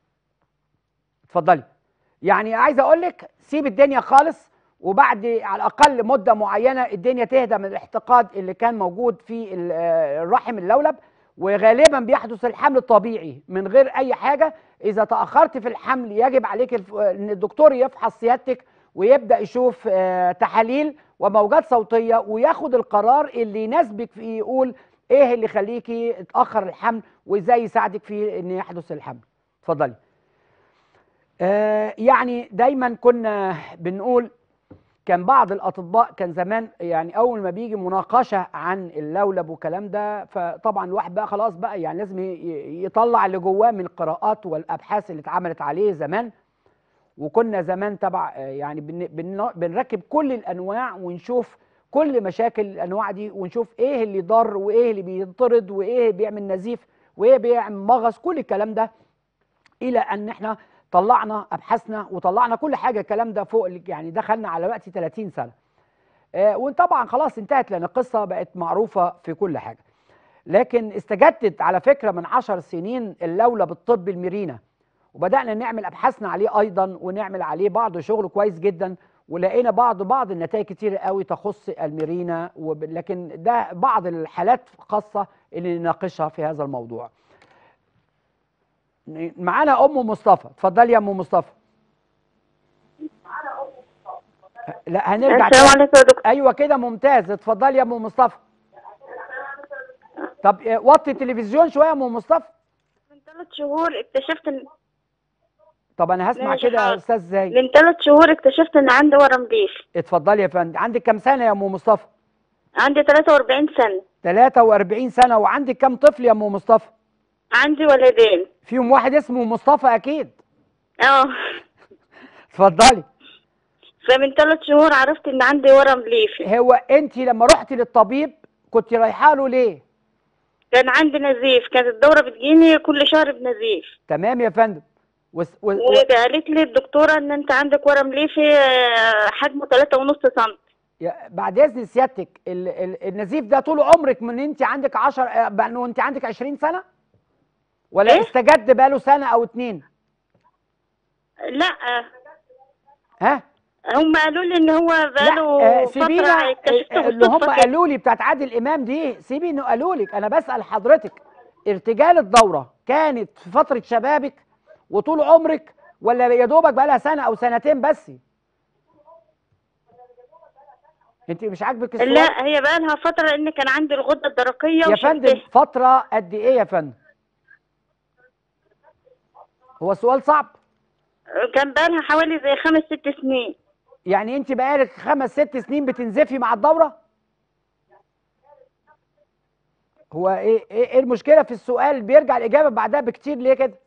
اتفضلي. يعني عايز اقول لك سيب الدنيا خالص، وبعد على الاقل مده معينه الدنيا تهدى من الاحتقاد اللي كان موجود في الرحم اللولب، وغالبا بيحدث الحمل الطبيعي من غير اي حاجه. اذا تاخرت في الحمل يجب عليك ان الدكتور يفحص سيادتك ويبدا يشوف تحاليل وموجات صوتيه وياخد القرار اللي يناسبك فيه، يقول ايه اللي يخليكي تاخر الحمل وازاي يساعدك في ان يحدث الحمل. اتفضلي. آه يعني دايما كنا بنقول، كان بعض الاطباء كان زمان يعني اول ما بيجي مناقشه عن اللولب والكلام ده، فطبعا الواحد بقى خلاص بقى يعني لازم يطلع اللي جواه من القراءات والابحاث اللي اتعملت عليه زمان. وكنا زمان تبع يعني بن بن بنركب كل الانواع ونشوف كل مشاكل الانواع دي، ونشوف ايه اللي ضر وايه اللي بينطرد وايه بيعمل نزيف وايه بيعمل مغص، كل الكلام ده، الى ان احنا طلعنا ابحاثنا وطلعنا كل حاجه. الكلام ده فوق يعني دخلنا على وقت ثلاثين سنه. آه وطبعا خلاص انتهت لان القصه بقت معروفه في كل حاجه. لكن استجدت على فكره من عشر سنين اللولب الطبي الميرينا، وبدانا نعمل ابحاثنا عليه ايضا ونعمل عليه بعض شغل كويس جدا، ولقينا بعض بعض النتائج كتير قوي تخص الميرينا. لكن ده بعض الحالات خاصه اللي نناقشها في هذا الموضوع. معانا ام مصطفى. اتفضلي يا ام مصطفى. لا هنرجع. السلام عليكم يا دكتور. ايوه كده ممتاز. اتفضلي يا ام مصطفى. طب وطي التلفزيون شويه يا ام مصطفى. ثلاث شهور اكتشفت ان طب انا هسمع ماشي كده يا حاضر. استاذ زاهي. من ثلاث شهور اكتشفت ان عندي ورم ليف. اتفضلي يا فندم. عندك كام سنه يا ام مصطفى؟ عندي ثلاثة وأربعين سنة. ثلاثة وأربعين سنه. وعندك كام طفل يا ام مصطفى؟ عندي ولدين. فيهم واحد اسمه مصطفى اكيد. اه. اتفضلي. فمن ثلاث شهور عرفت ان عندي ورم ليفي. هو انت لما رحتي للطبيب كنت رايحه له ليه؟ كان عندي نزيف، كانت الدورة بتجيني كل شهر بنزيف. تمام يا فندم. وس... و... و... وقالت لي الدكتورة ان انت عندك ورم ليفي آه، حجمه ثلاثة ونص سم. يا- بعد اذن سيادتك ال... ال... النزيف ده طول عمرك من انت عندك عشرة بقى وانت عندك عشرين سنه؟ ولا إيه؟ استجد بقاله سنه او اتنين؟ لا ها؟ هم قالوا لي ان هو بقاله لا، آه، فترة سيبينا اكتشفته آه، اللي هم بالصدفة كده. قالوا لي بتاعت عادل امام دي، سيبي انه قالوا لك. انا بسال حضرتك ارتجال الدوره كانت في فتره شبابك وطول عمرك، ولا يا دوبك بقى لها سنه او سنتين بس؟ انت مش عاجبك السؤال؟ لا هي بقى لها فترة لان كان عندي الغدة الدرقية يا فندم وشلتها. فتره قد ايه يا فندم؟ هو السؤال صعب؟ كان بقى لها حوالي زي خمس ست سنين. يعني انت بقالك خمس ست سنين بتنزفي مع الدوره؟ هو ايه ايه إيه المشكله في السؤال؟ بيرجع الاجابه بعدها بكتير ليه كده؟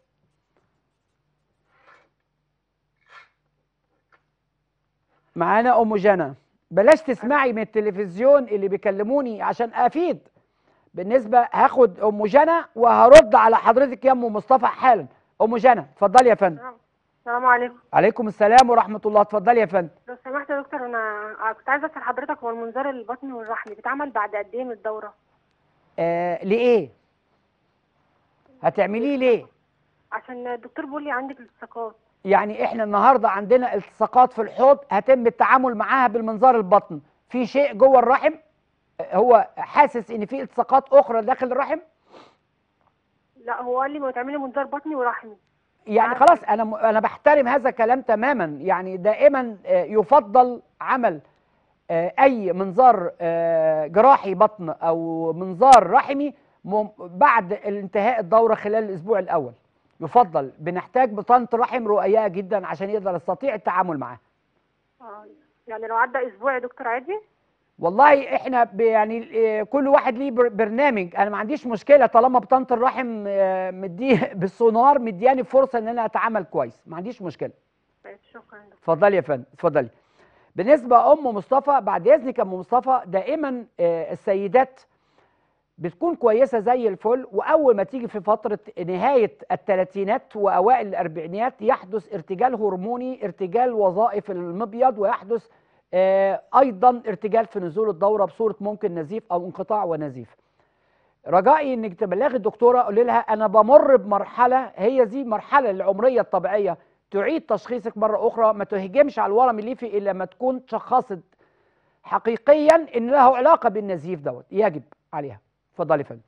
معانا ام جنى. بلاش تسمعي من التلفزيون اللي بيكلموني عشان افيد. بالنسبه هاخد ام جنى وهرد على حضرتك يا ام مصطفى حالا. ام جنى اتفضلي يا فندم. السلام عليكم. عليكم السلام ورحمه الله. اتفضلي يا فندم. لو سمحت يا دكتور، انا كنت عايزه اسال حضرتك، هو المنظار البطني والرحمي بيتعمل بعد قد ايه من الدوره؟ آه ليه؟ هتعمليه ليه؟ عشان الدكتور بيقول لي عندك التصاقات. يعني احنا النهارده عندنا التصاقات في الحوض، هتم التعامل معاها بالمنظار البطن. في شيء جوه الرحم؟ هو حاسس ان في التصاقات اخرى داخل الرحم؟ لا هو قال لي ما تعملي منظار بطني ورحمي. يعني خلاص انا م- انا بحترم هذا الكلام تماما. يعني دائما آه، يفضل عمل آه، اي منظار آه، جراحي بطن او منظار رحمي مم- بعد انتهاء الدوره خلال الاسبوع الاول. يفضل. بنحتاج بطانه رحم رقيقه جدا عشان يقدر يستطيع التعامل معاها. اه يعني لو عدى اسبوع يا دكتور عادي؟ والله احنا ب- يعني آه، كل واحد ليه بر- برنامج. انا ما عنديش مشكله طالما بطانه الرحم آه، مديه بالسونار مدياني فرصه ان انا اتعامل كويس، ما عنديش مشكله. ماشي شكرا. اتفضلي يا فندم اتفضلي. بالنسبه ام مصطفى، بعد اذنك يا ام مصطفى، دائما آه، السيدات بتكون كويسه زي الفل، واول ما تيجي في فتره نهايه الثلاثينات واوائل الاربعينات يحدث ارتجال هرموني، ارتجال وظائف المبيض، ويحدث آه، ايضا ارتجال في نزول الدوره بصوره ممكن نزيف او انقطاع ونزيف. رجائي انك تبلغي الدكتوره، قولي لها انا بمر بمرحله، هي دي المرحله العمريه الطبيعيه، تعيد تشخيصك مره اخرى. ما تهجمش على الورم الليفي الا لما تكون شخصت حقيقيا ان له علاقه بالنزيف دوت، يجب عليها. اتفضلي يا فندم.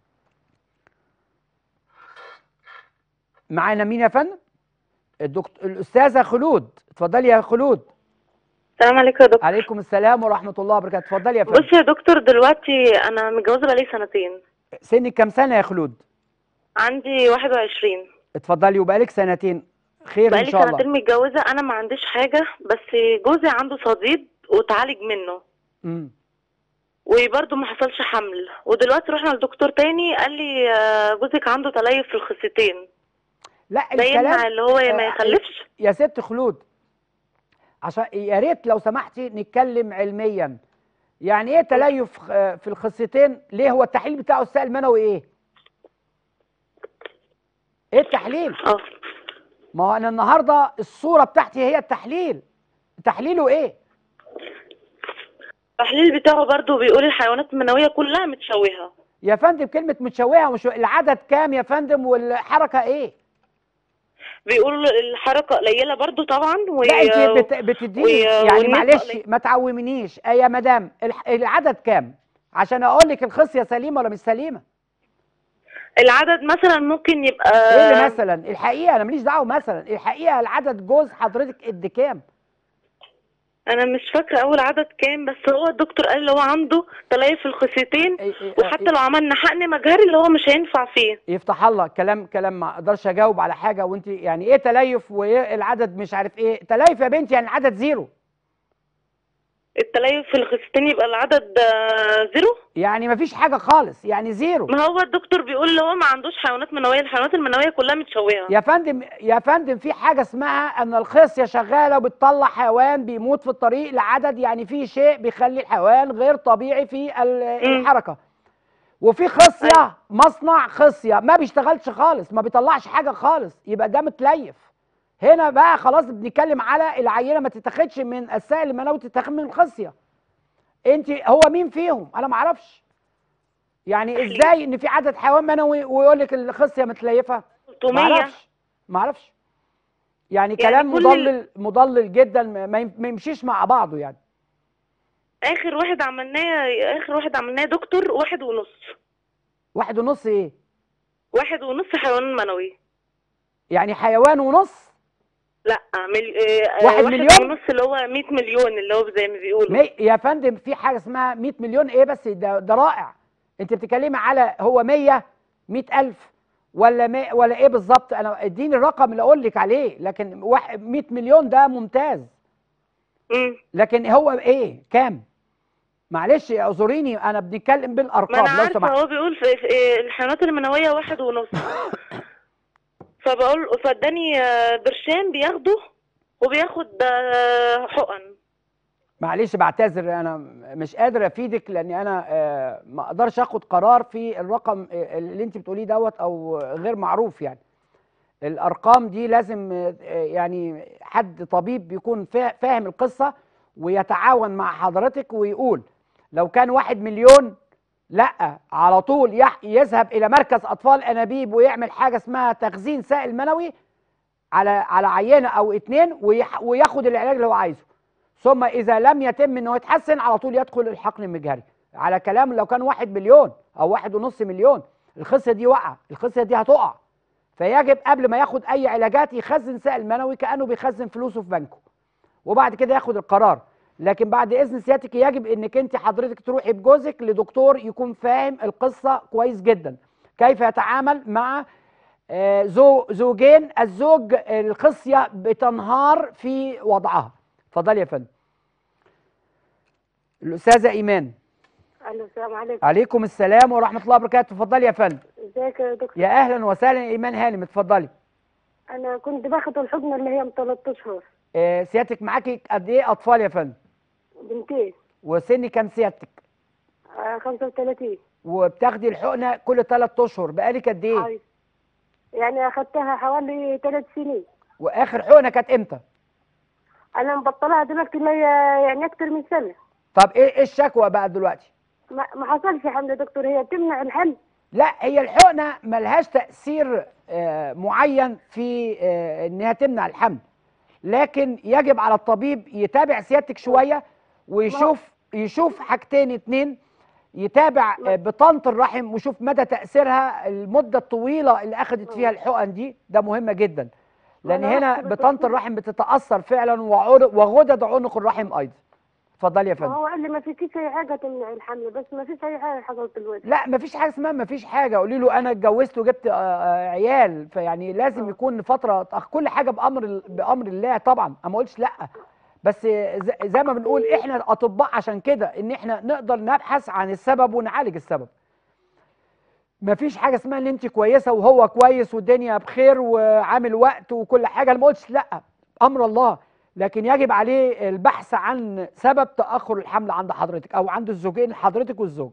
معانا مين يا فندم؟ الدكتور الاستاذه خلود. اتفضلي يا خلود. السلام عليكم يا دكتور. عليكم السلام ورحمه الله وبركاته. اتفضلي يا فندم. بصي يا دكتور، دلوقتي انا متجوزه بقالي سنتين. سنك كام سنه يا خلود؟ عندي واحد وعشرين. اتفضلي. وبقالك سنتين. خير ان بقالي شاء الله. سنتين متجوزه، انا ما عنديش حاجه، بس جوزي عنده صديد وتعالج منه. امم وبرضه ما حصلش حمل. ودلوقتي رحنا لدكتور تاني قال لي آه، جوزك عنده تليف في الخصيتين. لا ده يمنع الكلام اللي هو ما آه، يخلفش. يا ست خلود، عشان يا ريت لو سمحتي نتكلم علميا. يعني ايه تليف آه، في الخصيتين؟ ليه؟ هو التحليل بتاعه السائل المنوي ايه؟ ايه التحليل؟ اه ما هو انا النهارده الصوره بتاعتي هي التحليل. تحليله ايه؟ التحليل بتاعه برضه بيقول الحيوانات المنويه كلها متشوهه. يا فندم كلمه متشوهه مش العدد كام يا فندم والحركه ايه؟ بيقول الحركه قليله برضه طبعا. و... لا انت بت... بتديني وي- يعني والنسبة معلش قليلة. ما تعومنيش يا مدام. الح- العدد كام عشان اقول لك الخصيه سليمه ولا مش سليمه؟ العدد مثلا ممكن يبقى ايه اللي مثلا؟ الحقيقه انا ماليش دعوه مثلا، الحقيقه العدد جوز حضرتك قد كام؟ انا مش فاكره اول عدد كام، بس هو الدكتور قال اللي هو عنده تليف في الخصيتين، إيه إيه وحتى إيه لو عملنا حقن مجهري اللي هو مش هينفع فيه. يفتح الله، كلام كلام ما اقدرش اجاوب على حاجه وانت يعني ايه تليف وايه العدد مش عارف ايه. تليف يا بنتي يعني العدد زيرو. التليف في الخصيتين يبقى العدد آه، زيرو. يعني ما فيش حاجه خالص، يعني زيرو. ما هو الدكتور بيقول اللي هو ما عندوش حيوانات منويه، الحيوانات المنويه كلها متشوهه. يا فندم يا فندم في حاجه اسمها ان الخصيه شغاله وبتطلع حيوان بيموت في الطريق لعدد، يعني في شيء بيخلي الحيوان غير طبيعي في ال- الحركه. وفي خصيه أيوة. مصنع خصيه ما بيشتغلش خالص، ما بيطلعش حاجه خالص، يبقى ده متليف. هنا بقى خلاص بنتكلم على العينه ما تتاخدش من السائل المنوي، تتاخد من الخصيه. انت هو مين فيهم؟ انا ما اعرفش. يعني ازاي ان في عدد حيوان منوي ويقول لك الخصيه متليفه؟ ما اعرفش ما اعرفش. يعني, يعني كلام مضلل ال... مضلل جدا، ما يمشيش مع بعضه. يعني اخر واحد عملناه اخر واحد عملناه دكتور واحد ونص. واحد ونص ايه؟ واحد ونص حيوان منوي. يعني حيوان ونص؟ لا مل... آه واحد, واحد مليون ونص اللي هو مية مليون اللي هو زي ما بيقولوا. مي... يا فندم في حاجه اسمها مية مليون ايه بس؟ ده, ده رائع. انت بتتكلمي على هو مية مية ألف ولا مي... ولا ايه بالظبط؟ انا اديني الرقم اللي اقول لك عليه. لكن واحد مية مليون ده ممتاز. امم لكن هو ايه كام؟ معلش اعذريني، انا بنتكلم بالارقام. ما انا لو سمحت. هو بيقول في, في الحيوانات المنويه واحد ونص. فبقول فاداني برشام بياخده وبياخد حقن. معلش بعتذر، انا مش قادر افيدك لان انا ما اقدرش اخد قرار في الرقم اللي انت بتقوليه دوت او غير معروف. يعني الارقام دي لازم يعني حد طبيب يكون فاهم القصه ويتعاون مع حضرتك ويقول. لو كان واحد مليون لا على طول يذهب الى مركز اطفال انابيب ويعمل حاجه اسمها تخزين سائل منوي على على عينه او اتنين وياخد العلاج اللي هو عايزه. ثم اذا لم يتم انه يتحسن على طول يدخل الحقن المجهري. على كلام لو كان واحد مليون او واحد ونص مليون الخصيه دي واقعه، الخصيه دي هتقع. فيجب قبل ما ياخد اي علاجات يخزن سائل منوي كانه بيخزن فلوسه في بنكه، وبعد كده ياخد القرار. لكن بعد اذن سيادتك يجب انك انت حضرتك تروحي بجوزك لدكتور يكون فاهم القصه كويس جدا، كيف يتعامل مع زو زوجين. الزوج الخصيه بتنهار في وضعها. اتفضلي يا فندم. الاستاذه ايمان. الو السلام عليكم. عليكم السلام ورحمه الله وبركاته. اتفضلي يا فندم. ازيك يا دكتور؟ يا اهلا وسهلا ايمان هانم، اتفضلي. انا كنت باخد الحقنه اللي هي من ثلاث اشهر. آه سيادتك معاكي قد ايه اطفال يا فندم؟ بنتين. وسن كام سيادتك؟ آه خمسة وثلاثين. وبتاخدي الحقنه كل ثلاث اشهر بقالك قد ايه؟ حي. يعني اخدتها حوالي ثلاث سنين. واخر حقنه كانت امتى؟ انا مبطلها دلوقتي اللي هي يعني اكتر من سنه. طب ايه ايه الشكوى بقى دلوقتي؟ ما, ما حصلش يا حمد يا دكتور. هي بتمنع الحمل؟ لا هي الحقنه ملهاش تاثير آه معين في آه انها تمنع الحمل، لكن يجب على الطبيب يتابع سيادتك شويه ويشوف يشوف حاجتين اتنين. يتابع آه بطانه الرحم ويشوف مدى تاثيرها المده الطويله اللي اخذت فيها الحقن دي. ده مهمه جدا لان هنا بطانه الرحم بتتاثر فعلا وغدد عنق الرحم ايضا. اتفضلي يا فندم. هو قال لي ما فيش اي حاجه تمنع الحمل، بس ما فيش اي حاجه حصلت دلوقتي. لا ما فيش حاجه اسمها ما فيش حاجه. قولي له انا اتجوزت وجبت عيال، فيعني لازم أوه. يكون فتره كل حاجه بامر بامر الله طبعا. انا ما قلتش لا، بس زي ما بنقول احنا اطباء عشان كده ان احنا نقدر نبحث عن السبب ونعالج السبب. ما فيش حاجه اسمها ان انت كويسه وهو كويس والدنيا بخير وعامل وقت وكل حاجه. انا ما قلتش لا، امر الله، لكن يجب عليه البحث عن سبب تاخر الحمل عند حضرتك او عند الزوجين حضرتك والزوج.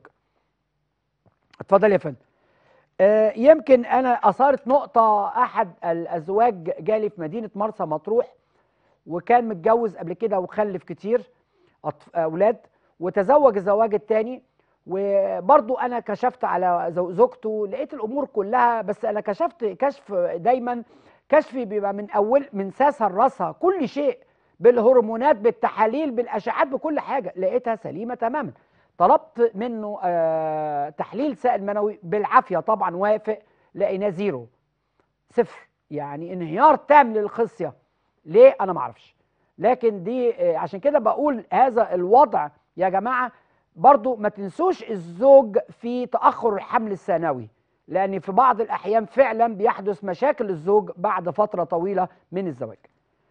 اتفضل يا فندم. آه يمكن انا اثارت نقطه. احد الازواج جالي في مدينه مرسى مطروح وكان متجوز قبل كده وخلف كتير اولاد وتزوج الزواج الثاني، وبرضو انا كشفت على زوجته لقيت الامور كلها. بس انا كشفت كشف دايما كشفي بيبقى من اول من ساسها لراسها، كل شيء بالهرمونات بالتحاليل بالاشعاعات بكل حاجه لقيتها سليمه تماما. طلبت منه آه تحليل سائل منوي بالعافيه طبعا، وافق، لقيناه زيرو، صفر، يعني انهيار تام للخصيه. ليه؟ انا ما اعرفش. لكن دي عشان كده بقول هذا الوضع يا جماعه. برضو ما تنسوش الزوج في تاخر الحمل الثانوي، لان في بعض الاحيان فعلا بيحدث مشاكل الزوج بعد فتره طويله من الزواج.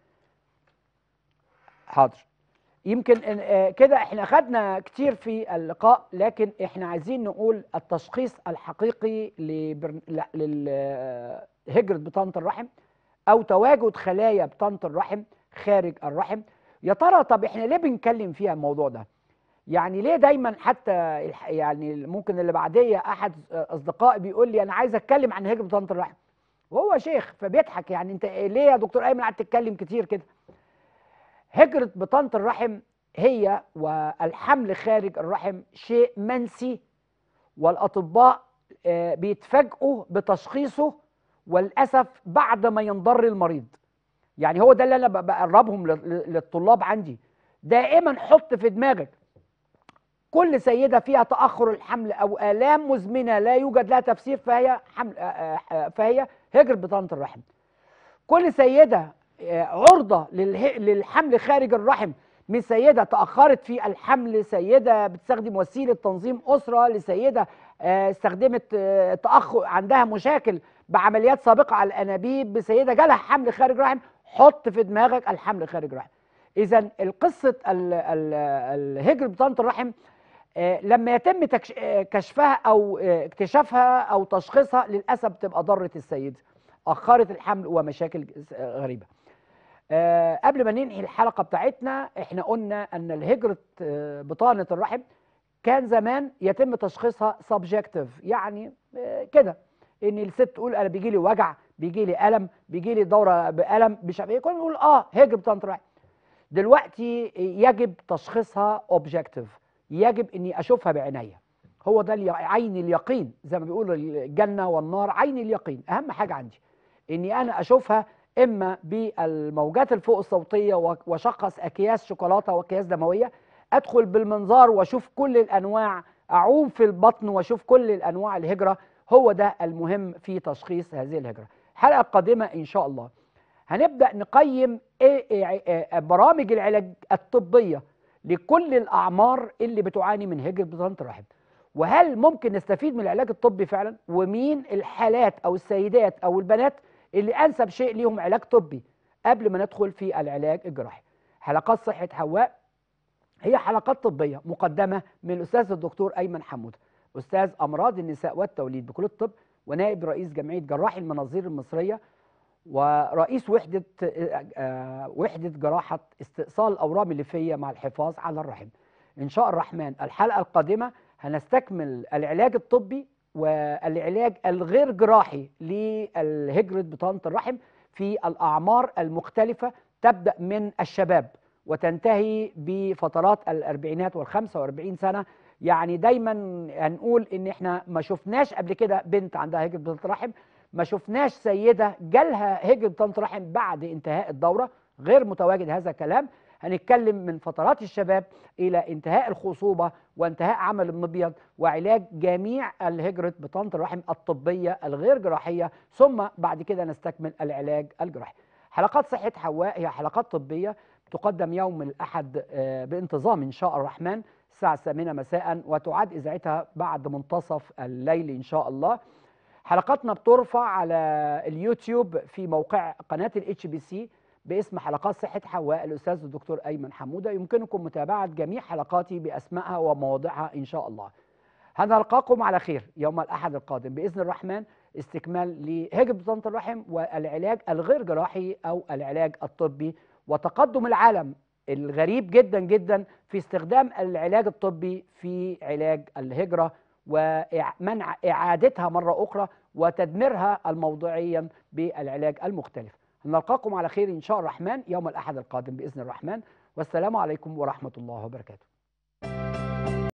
حاضر. يمكن كده احنا خدنا كتير في اللقاء، لكن احنا عايزين نقول التشخيص الحقيقي لهجرة بطانة الرحم او تواجد خلايا بطانة الرحم خارج الرحم. يا ترى طب احنا ليه بنتكلم فيها الموضوع ده؟ يعني ليه دايما حتى يعني ممكن اللي بعديه احد اصدقائي بيقول لي انا عايز اتكلم عن هجرة بطانة الرحم وهو شيخ فبيضحك، يعني انت ليه يا دكتور ايمن قاعد تتكلم كتير كده؟ هجرة بطانة الرحم هي والحمل خارج الرحم شيء منسي، والأطباء بيتفاجئوا بتشخيصه وللأسف بعد ما ينضر المريض. يعني هو ده اللي أنا بقربهم للطلاب عندي. دائما حط في دماغك كل سيدة فيها تأخر الحمل أو آلام مزمنة لا يوجد لها تفسير فهي حمل فهي هجرة بطانة الرحم. كل سيدة عرضة للحمل خارج الرحم، من سيدة تأخرت في الحمل، سيدة بتستخدم وسيلة تنظيم أسرة، لسيدة استخدمت تأخر عندها مشاكل بعمليات سابقة على الأنابيب، بسيدة جالها حمل خارج رحم. حط في دماغك الحمل خارج رحم. إذا القصة الهجرة بطانة الرحم لما يتم كشفها أو اكتشافها أو تشخيصها للأسف تبقى ضرت السيدة، أخرت الحمل ومشاكل غريبة. أه قبل ما ننهي الحلقة بتاعتنا احنا قلنا ان الهجرة أه بطانة الرحم كان زمان يتم تشخيصها سبجكتيف، يعني أه كده ان الست تقول انا بيجي لي وجع، بيجي لي الم، بيجي لي دوره بالم، مش عارف ايه، كنا نقول اه هجرة بطانة الرحم. دلوقتي يجب تشخيصها اوبجكتيف، يجب اني اشوفها بعينيا. هو ده عين اليقين، زي ما بيقولوا الجنة والنار عين اليقين. اهم حاجة عندي اني انا اشوفها اما بالموجات الفوق الصوتيه واشخص اكياس شوكولاته واكياس دمويه، ادخل بالمنظار واشوف كل الانواع، اعوم في البطن واشوف كل الانواع الهجره. هو ده المهم في تشخيص هذه الهجره. الحلقه القادمه ان شاء الله هنبدا نقيم إيه برامج العلاج الطبيه لكل الاعمار اللي بتعاني من هجره بطانه الرحم، وهل ممكن نستفيد من العلاج الطبي فعلا، ومين الحالات او السيدات او البنات اللي أنسب شيء ليهم علاج طبي قبل ما ندخل في العلاج الجراحي. حلقات صحة حواء هي حلقات طبية مقدمة من الأستاذ الدكتور أيمن حمودة، أستاذ أمراض النساء والتوليد بكلية الطب، ونائب رئيس جمعية جراحي المناظير المصرية، ورئيس وحدة وحدة جراحة استئصال الأورام الليفية مع الحفاظ على الرحم. إن شاء الرحمن الحلقة القادمة هنستكمل العلاج الطبي والعلاج الغير جراحي لهجرة بطانة الرحم في الأعمار المختلفة، تبدأ من الشباب وتنتهي بفترات الأربعينات والخمسة وأربعين سنة. يعني دايما هنقول إن إحنا ما شفناش قبل كده بنت عندها هجرة بطانة الرحم، ما شفناش سيدة جالها هجرة بطانة الرحم بعد انتهاء الدورة، غير متواجد هذا الكلام. هنتكلم من فترات الشباب إلى انتهاء الخصوبة وانتهاء عمل المبيض وعلاج جميع الهجرة بطانة الرحم الطبية الغير جراحية، ثم بعد كده نستكمل العلاج الجراحي. حلقات صحة حواء هي حلقات طبية تقدم يوم الأحد بانتظام إن شاء الرحمن الساعة الثامنة مساء، وتعاد إذاعتها بعد منتصف الليل إن شاء الله. حلقاتنا بترفع على اليوتيوب في موقع قناة الاتش بي سي باسم حلقات صحة حواء الأستاذ الدكتور أيمن حمودة. يمكنكم متابعة جميع حلقاتي بأسمائها ومواضعها إن شاء الله. هنلقاكم على خير يوم الأحد القادم بإذن الرحمن، استكمال لهجرة بطانة الرحم والعلاج الغير جراحي أو العلاج الطبي، وتقدم العالم الغريب جدا جدا في استخدام العلاج الطبي في علاج الهجرة ومنع إعادتها مرة أخرى وتدميرها الموضوعيا بالعلاج المختلف. نلقاكم على خير إن شاء الرحمن يوم الأحد القادم بإذن الرحمن، والسلام عليكم ورحمة الله وبركاته.